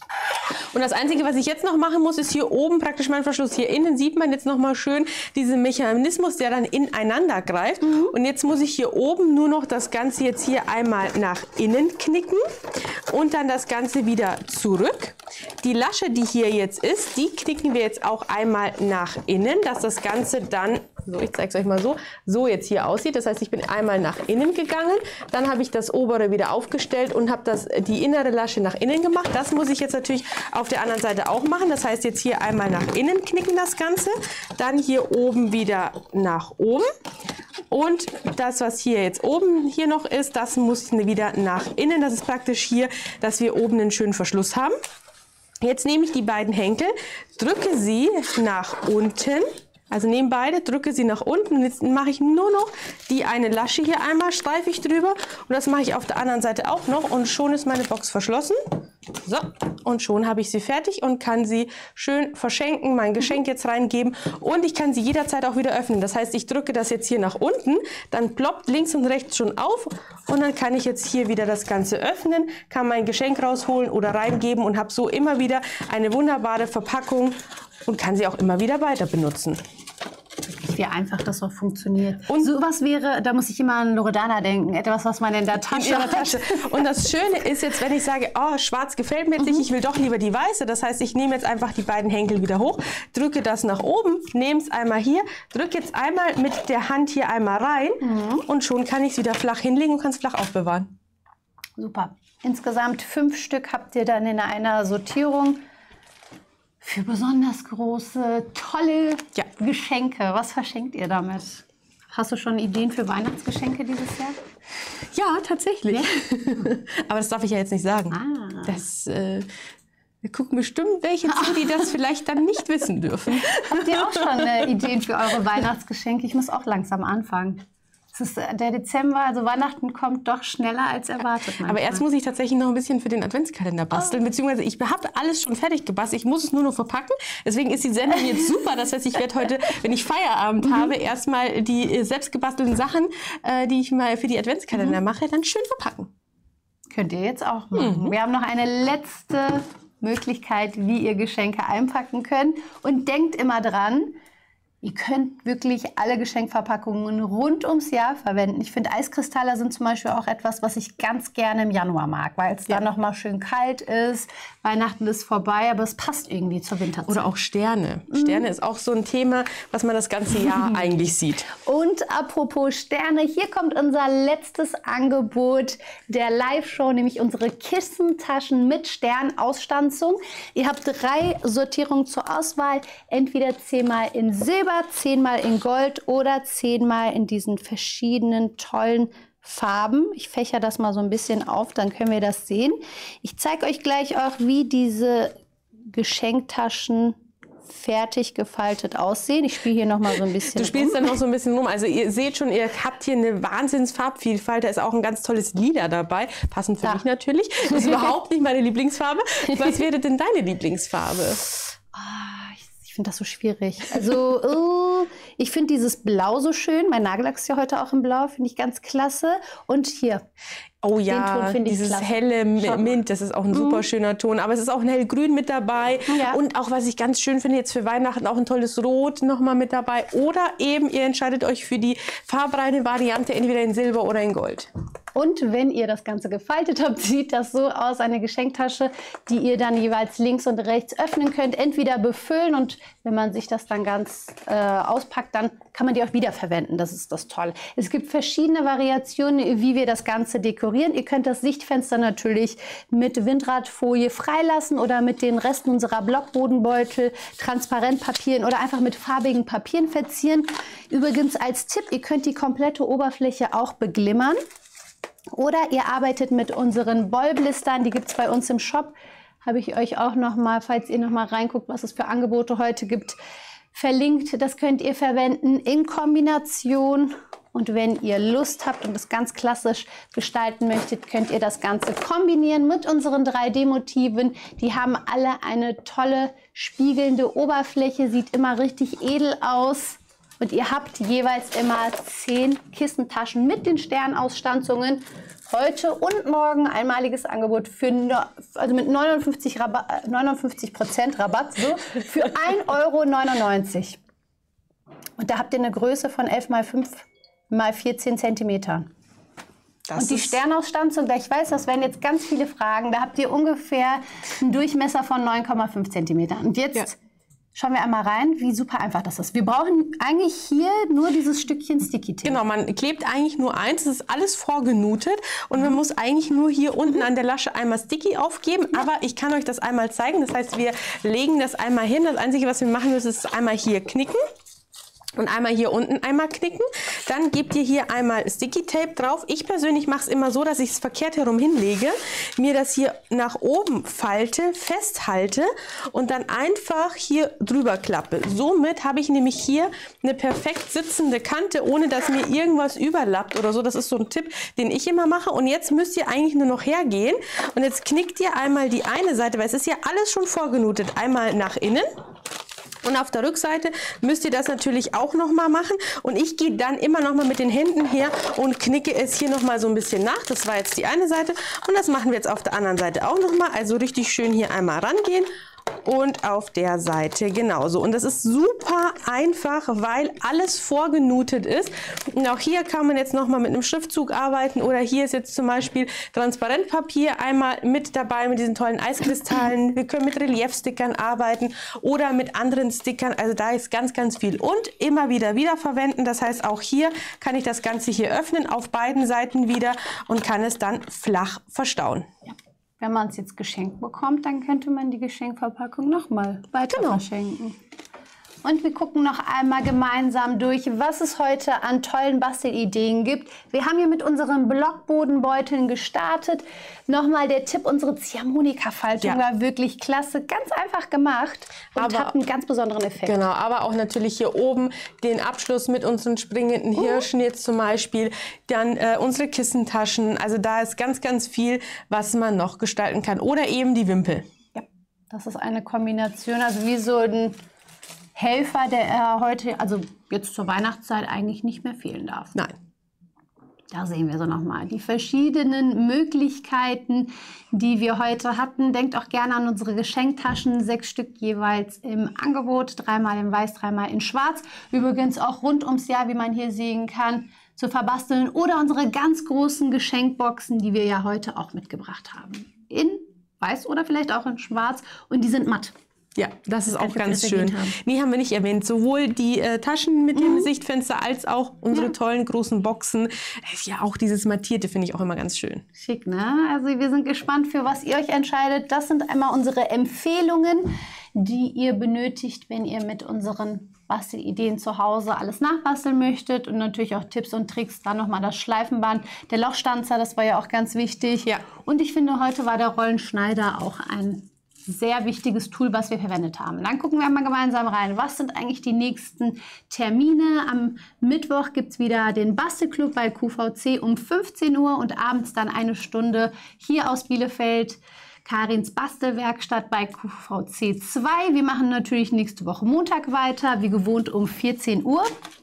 Und das Einzige, was ich jetzt noch machen muss, ist hier oben praktisch mein Verschluss. Hier innen sieht man jetzt noch mal schön diesen Mechanismus, der dann ineinander greift. Mhm. Und jetzt muss ich hier oben nur noch das Ganze jetzt hier einmal nach innen knicken und dann das Ganze wieder zurück. Die Lasche, die hier jetzt ist, die knicken wir jetzt auch einmal nach innen, dass das Ganze dann so, ich zeige es euch mal so, so jetzt hier aussieht. Das heißt, ich bin einmal nach innen gegangen, dann habe ich das obere wieder aufgestellt und habe das, die innere Lasche nach innen gemacht. Das muss ich jetzt natürlich auf der anderen Seite auch machen. Das heißt, jetzt hier einmal nach innen knicken das Ganze, dann hier oben wieder nach oben. Und das, was hier jetzt oben hier noch ist, das muss wieder nach innen. Das ist praktisch hier, dass wir oben einen schönen Verschluss haben. Jetzt nehme ich die beiden Henkel, drücke sie nach unten. Also nehme beide, drücke sie nach unten und jetzt mache ich nur noch die eine Lasche hier einmal, streife ich drüber und das mache ich auf der anderen Seite auch noch und schon ist meine Box verschlossen. So, und schon habe ich sie fertig und kann sie schön verschenken, mein Geschenk jetzt reingeben und ich kann sie jederzeit auch wieder öffnen. Das heißt, ich drücke das jetzt hier nach unten, dann ploppt links und rechts schon auf und dann kann ich jetzt hier wieder das Ganze öffnen, kann mein Geschenk rausholen oder reingeben und habe so immer wieder eine wunderbare Verpackung und kann sie auch immer wieder weiter benutzen. Wie einfach das auch funktioniert. Und sowas wäre, da muss ich immer an Loredana denken, etwas, was man in der Tasche, in ihrer Tasche. Und das Schöne ist jetzt, wenn ich sage, oh, schwarz gefällt mir jetzt nicht, ich will doch lieber die weiße. Das heißt, ich nehme jetzt einfach die beiden Henkel wieder hoch, drücke das nach oben, nehme es einmal hier, drücke jetzt einmal mit der Hand hier einmal rein mhm. und schon kann ich es wieder flach hinlegen und kann es flach aufbewahren. Super. Insgesamt fünf Stück habt ihr dann in einer Sortierung. Für besonders große, tolle ja. Geschenke. Was verschenkt ihr damit? Hast du schon Ideen für Weihnachtsgeschenke dieses Jahr? Ja, tatsächlich. Ja? Aber das darf ich ja jetzt nicht sagen. Ah. Das, äh, wir gucken bestimmt welche zu, die das vielleicht dann nicht wissen dürfen. Habt ihr auch schon äh, Ideen für eure Weihnachtsgeschenke? Ich muss auch langsam anfangen. Es ist der Dezember, also Weihnachten kommt doch schneller als erwartet. Manchmal. Aber erst muss ich tatsächlich noch ein bisschen für den Adventskalender basteln, oh. beziehungsweise ich habe alles schon fertig gebastelt, ich muss es nur noch verpacken. Deswegen ist die Sendung jetzt super. Das heißt, ich werde heute, wenn ich Feierabend mhm. habe, erstmal die selbst gebastelten Sachen, äh, die ich mal für die Adventskalender mhm. mache, dann schön verpacken. Könnt ihr jetzt auch machen. Mhm. Wir haben noch eine letzte Möglichkeit, wie ihr Geschenke einpacken könnt. Und denkt immer dran, ihr könnt wirklich alle Geschenkverpackungen rund ums Jahr verwenden. Ich finde, Eiskristalle sind zum Beispiel auch etwas, was ich ganz gerne im Januar mag, weil es ja. dann noch mal schön kalt ist. Weihnachten ist vorbei, aber es passt irgendwie zur Winterzeit. Oder auch Sterne. Mhm. Sterne ist auch so ein Thema, was man das ganze Jahr eigentlich sieht. Und apropos Sterne, hier kommt unser letztes Angebot der Live-Show, nämlich unsere Kissentaschen mit Sternausstanzung. Ihr habt drei Sortierungen zur Auswahl, entweder zehnmal in Silber, zehnmal in Gold oder zehnmal in diesen verschiedenen tollen Farben. Ich fächer das mal so ein bisschen auf, dann können wir das sehen. Ich zeige euch gleich auch, wie diese Geschenktaschen fertig gefaltet aussehen. Ich spiele hier noch mal so ein bisschen Du spielst rum. dann noch so ein bisschen rum. Also ihr seht schon, ihr habt hier eine Wahnsinns-Farbvielfalt. Da ist auch ein ganz tolles Lila dabei. Passend für ja. mich natürlich. Das ist überhaupt nicht meine Lieblingsfarbe. Was wäre denn deine Lieblingsfarbe? Oh, ich Ich finde das so schwierig. Also, uh, ich finde dieses Blau so schön. Mein Nagellack ist ja heute auch im Blau, finde ich ganz klasse. Und hier. Oh ja, dieses helle Mint, das ist auch ein super schöner Ton. Aber es ist auch ein hellgrün mit dabei. Ja. Und auch, was ich ganz schön finde, jetzt für Weihnachten auch ein tolles Rot nochmal mit dabei. Oder eben, ihr entscheidet euch für die farbreine Variante, entweder in Silber oder in Gold. Und wenn ihr das Ganze gefaltet habt, sieht das so aus, eine Geschenktasche, die ihr dann jeweils links und rechts öffnen könnt, entweder befüllen und wenn man sich das dann ganz äh, auspackt, dann kann man die auch wiederverwenden. Das ist das Tolle. Es gibt verschiedene Variationen, wie wir das Ganze dekorieren. Ihr könnt das Sichtfenster natürlich mit Windradfolie freilassen oder mit den Resten unserer Blockbodenbeutel, Transparentpapieren oder einfach mit farbigen Papieren verzieren. Übrigens als Tipp, ihr könnt die komplette Oberfläche auch beglimmern. Oder ihr arbeitet mit unseren Bollblistern, die gibt es bei uns im Shop. Habe ich euch auch noch mal, falls ihr noch mal reinguckt, was es für Angebote heute gibt, verlinkt. Das könnt ihr verwenden in Kombination. Und wenn ihr Lust habt und es ganz klassisch gestalten möchtet, könnt ihr das Ganze kombinieren mit unseren drei D Motiven. Die haben alle eine tolle spiegelnde Oberfläche, sieht immer richtig edel aus. Und ihr habt jeweils immer zehn Kissentaschen mit den Sternausstanzungen. Heute und morgen einmaliges Angebot für no, also mit neunundfünfzig Prozent Rabatt so, für ein Euro neunundneunzig. Und da habt ihr eine Größe von elf mal fünf mal vierzehn Zentimetern. Das und die Sternausstanzung, ich weiß, das werden jetzt ganz viele Fragen, da habt ihr ungefähr einen Durchmesser von neun Komma fünf Zentimetern. Und jetzt ja. Schauen wir einmal rein, wie super einfach das ist. Wir brauchen eigentlich hier nur dieses Stückchen Sticky Tape. Genau, man klebt eigentlich nur eins, das ist alles vorgenutet und man muss eigentlich nur hier unten an der Lasche einmal Sticky aufgeben, ja. aber ich kann euch das einmal zeigen. Das heißt, wir legen das einmal hin. Das Einzige, was wir machen müssen, ist einmal hier knicken. Und einmal hier unten einmal knicken. Dann gebt ihr hier einmal Sticky Tape drauf. Ich persönlich mache es immer so, dass ich es verkehrt herum hinlege, mir das hier nach oben falte, festhalte und dann einfach hier drüber klappe. Somit habe ich nämlich hier eine perfekt sitzende Kante, ohne dass mir irgendwas überlappt oder so. Das ist so ein Tipp, den ich immer mache. Und jetzt müsst ihr eigentlich nur noch hergehen und jetzt knickt ihr einmal die eine Seite, weil es ist ja alles schon vorgenutet, einmal nach innen. Und auf der Rückseite müsst ihr das natürlich auch noch mal machen. Und ich gehe dann immer noch mal mit den Händen her und knicke es hier noch mal so ein bisschen nach. Das war jetzt die eine Seite. Und das machen wir jetzt auf der anderen Seite auch noch mal. Also richtig schön hier einmal rangehen. Und auf der Seite genauso. Und das ist super einfach, weil alles vorgenutet ist. Und auch hier kann man jetzt noch mal mit einem Schriftzug arbeiten. Oder hier ist jetzt zum Beispiel Transparentpapier einmal mit dabei mit diesen tollen Eiskristallen. Wir können mit Reliefstickern arbeiten oder mit anderen Stickern. Also da ist ganz, ganz viel. Und immer wieder wiederverwenden. Das heißt, auch hier kann ich das Ganze hier öffnen, auf beiden Seiten wieder und kann es dann flach verstauen. Ja. Wenn man es jetzt geschenkt bekommt, dann könnte man die Geschenkverpackung nochmal weiter genau. verschenken. Und wir gucken noch einmal gemeinsam durch, was es heute an tollen Bastelideen gibt. Wir haben hier mit unseren Blockbodenbeuteln gestartet. Nochmal der Tipp, unsere Ziehharmonika-Faltung ja. war wirklich klasse. Ganz einfach gemacht und aber, hat einen ganz besonderen Effekt. Genau, aber auch natürlich hier oben den Abschluss mit unseren springenden Hirschen jetzt zum Beispiel. Dann äh, unsere Kissentaschen. Also da ist ganz, ganz viel, was man noch gestalten kann. Oder eben die Wimpel. Ja, das ist eine Kombination, also wie so ein Helfer, der äh, heute, also jetzt zur Weihnachtszeit eigentlich nicht mehr fehlen darf. Nein. Da sehen wir so nochmal die verschiedenen Möglichkeiten, die wir heute hatten. Denkt auch gerne an unsere Geschenktaschen, sechs Stück jeweils im Angebot, dreimal in weiß, dreimal in schwarz. Übrigens auch rund ums Jahr, wie man hier sehen kann, zu verbasteln. Oder unsere ganz großen Geschenkboxen, die wir ja heute auch mitgebracht haben. In weiß oder vielleicht auch in schwarz und die sind matt. Ja, das ist auch ganz schön. Haben. Nee, haben wir nicht erwähnt. Sowohl die äh, Taschen mit dem mhm. Sichtfenster als auch unsere ja. tollen großen Boxen. Ja, auch dieses Mattierte finde ich auch immer ganz schön. Schick, ne? Also wir sind gespannt, für was ihr euch entscheidet. Das sind einmal unsere Empfehlungen, die ihr benötigt, wenn ihr mit unseren Bastelideen zu Hause alles nachbasteln möchtet. Und natürlich auch Tipps und Tricks. Dann nochmal das Schleifenband, der Lochstanzer, das war ja auch ganz wichtig. Ja. Und ich finde, heute war der Rollenschneider auch ein sehr wichtiges Tool, was wir verwendet haben. Dann gucken wir mal gemeinsam rein. Was sind eigentlich die nächsten Termine? Am Mittwoch gibt es wieder den Bastelclub bei Q V C um fünfzehn Uhr und abends dann eine Stunde hier aus Bielefeld. Karins Bastelwerkstatt bei Q V C zwei. Wir machen natürlich nächste Woche Montag weiter, wie gewohnt um vierzehn Uhr.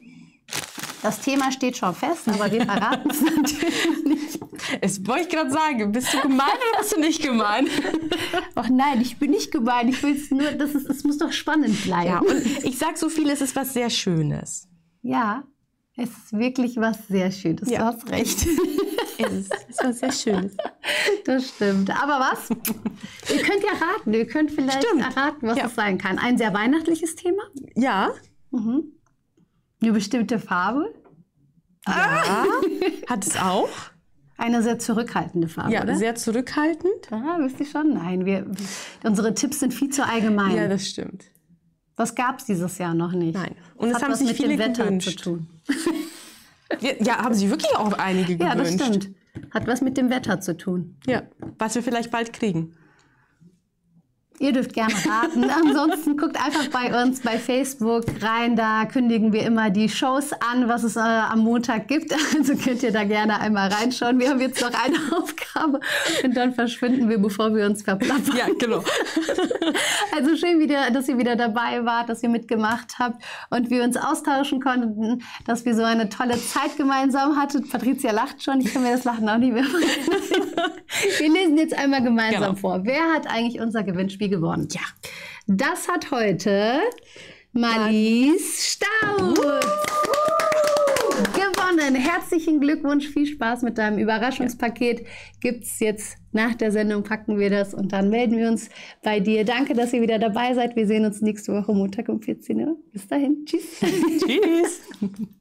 Das Thema steht schon fest, aber wir verraten es natürlich nicht. Es wollte ich gerade sagen, bist du gemein oder bist du nicht gemein? Ach nein, ich bin nicht gemein. Ich will es nur, das ist, es muss doch spannend bleiben. Ja, und ich sage so viel, es ist was sehr Schönes. Ja, es ist wirklich was sehr Schönes. Ja. Du hast recht. Es ist, es ist was sehr Schönes. Das stimmt. Aber was? Ihr könnt ja raten. Ihr könnt vielleicht stimmt. erraten, was ja. es sein kann. Ein sehr weihnachtliches Thema? Ja. Mhm. Eine bestimmte Farbe? Ja. Hat es auch? Eine sehr zurückhaltende Farbe, ja, oder? Sehr zurückhaltend. Ja, wisst ihr schon? Nein, wir, unsere Tipps sind viel zu allgemein. Ja, das stimmt. Das gab es dieses Jahr noch nicht. Nein. Und es haben sich mit viele dem Wetter gewünscht. zu tun. Ja, ja, haben sich wirklich auch einige gewünscht. Ja, das stimmt. Hat was mit dem Wetter zu tun. Ja, was wir vielleicht bald kriegen. Ihr dürft gerne raten. Ansonsten guckt einfach bei uns bei Facebook rein. Da kündigen wir immer die Shows an, was es äh, am Montag gibt. Also könnt ihr da gerne einmal reinschauen. Wir haben jetzt noch eine Aufgabe und dann verschwinden wir, bevor wir uns verplappern. Ja, genau. Also schön, wieder, dass ihr wieder dabei wart, dass ihr mitgemacht habt und wir uns austauschen konnten, dass wir so eine tolle Zeit gemeinsam hatten. Patricia lacht schon. Ich kann mir das Lachen auch nicht mehr vorstellen. Wir lesen jetzt einmal gemeinsam genau. vor. Wer hat eigentlich unser Gewinnspiel gewonnen? Ja, das hat heute Marlies Staud gewonnen. Dann herzlichen Glückwunsch, viel Spaß mit deinem Überraschungspaket. Ja. Gibt es jetzt nach der Sendung, packen wir das und dann melden wir uns bei dir. Danke, dass ihr wieder dabei seid. Wir sehen uns nächste Woche Montag um vierzehn Uhr. Bis dahin. Tschüss. Tschüss.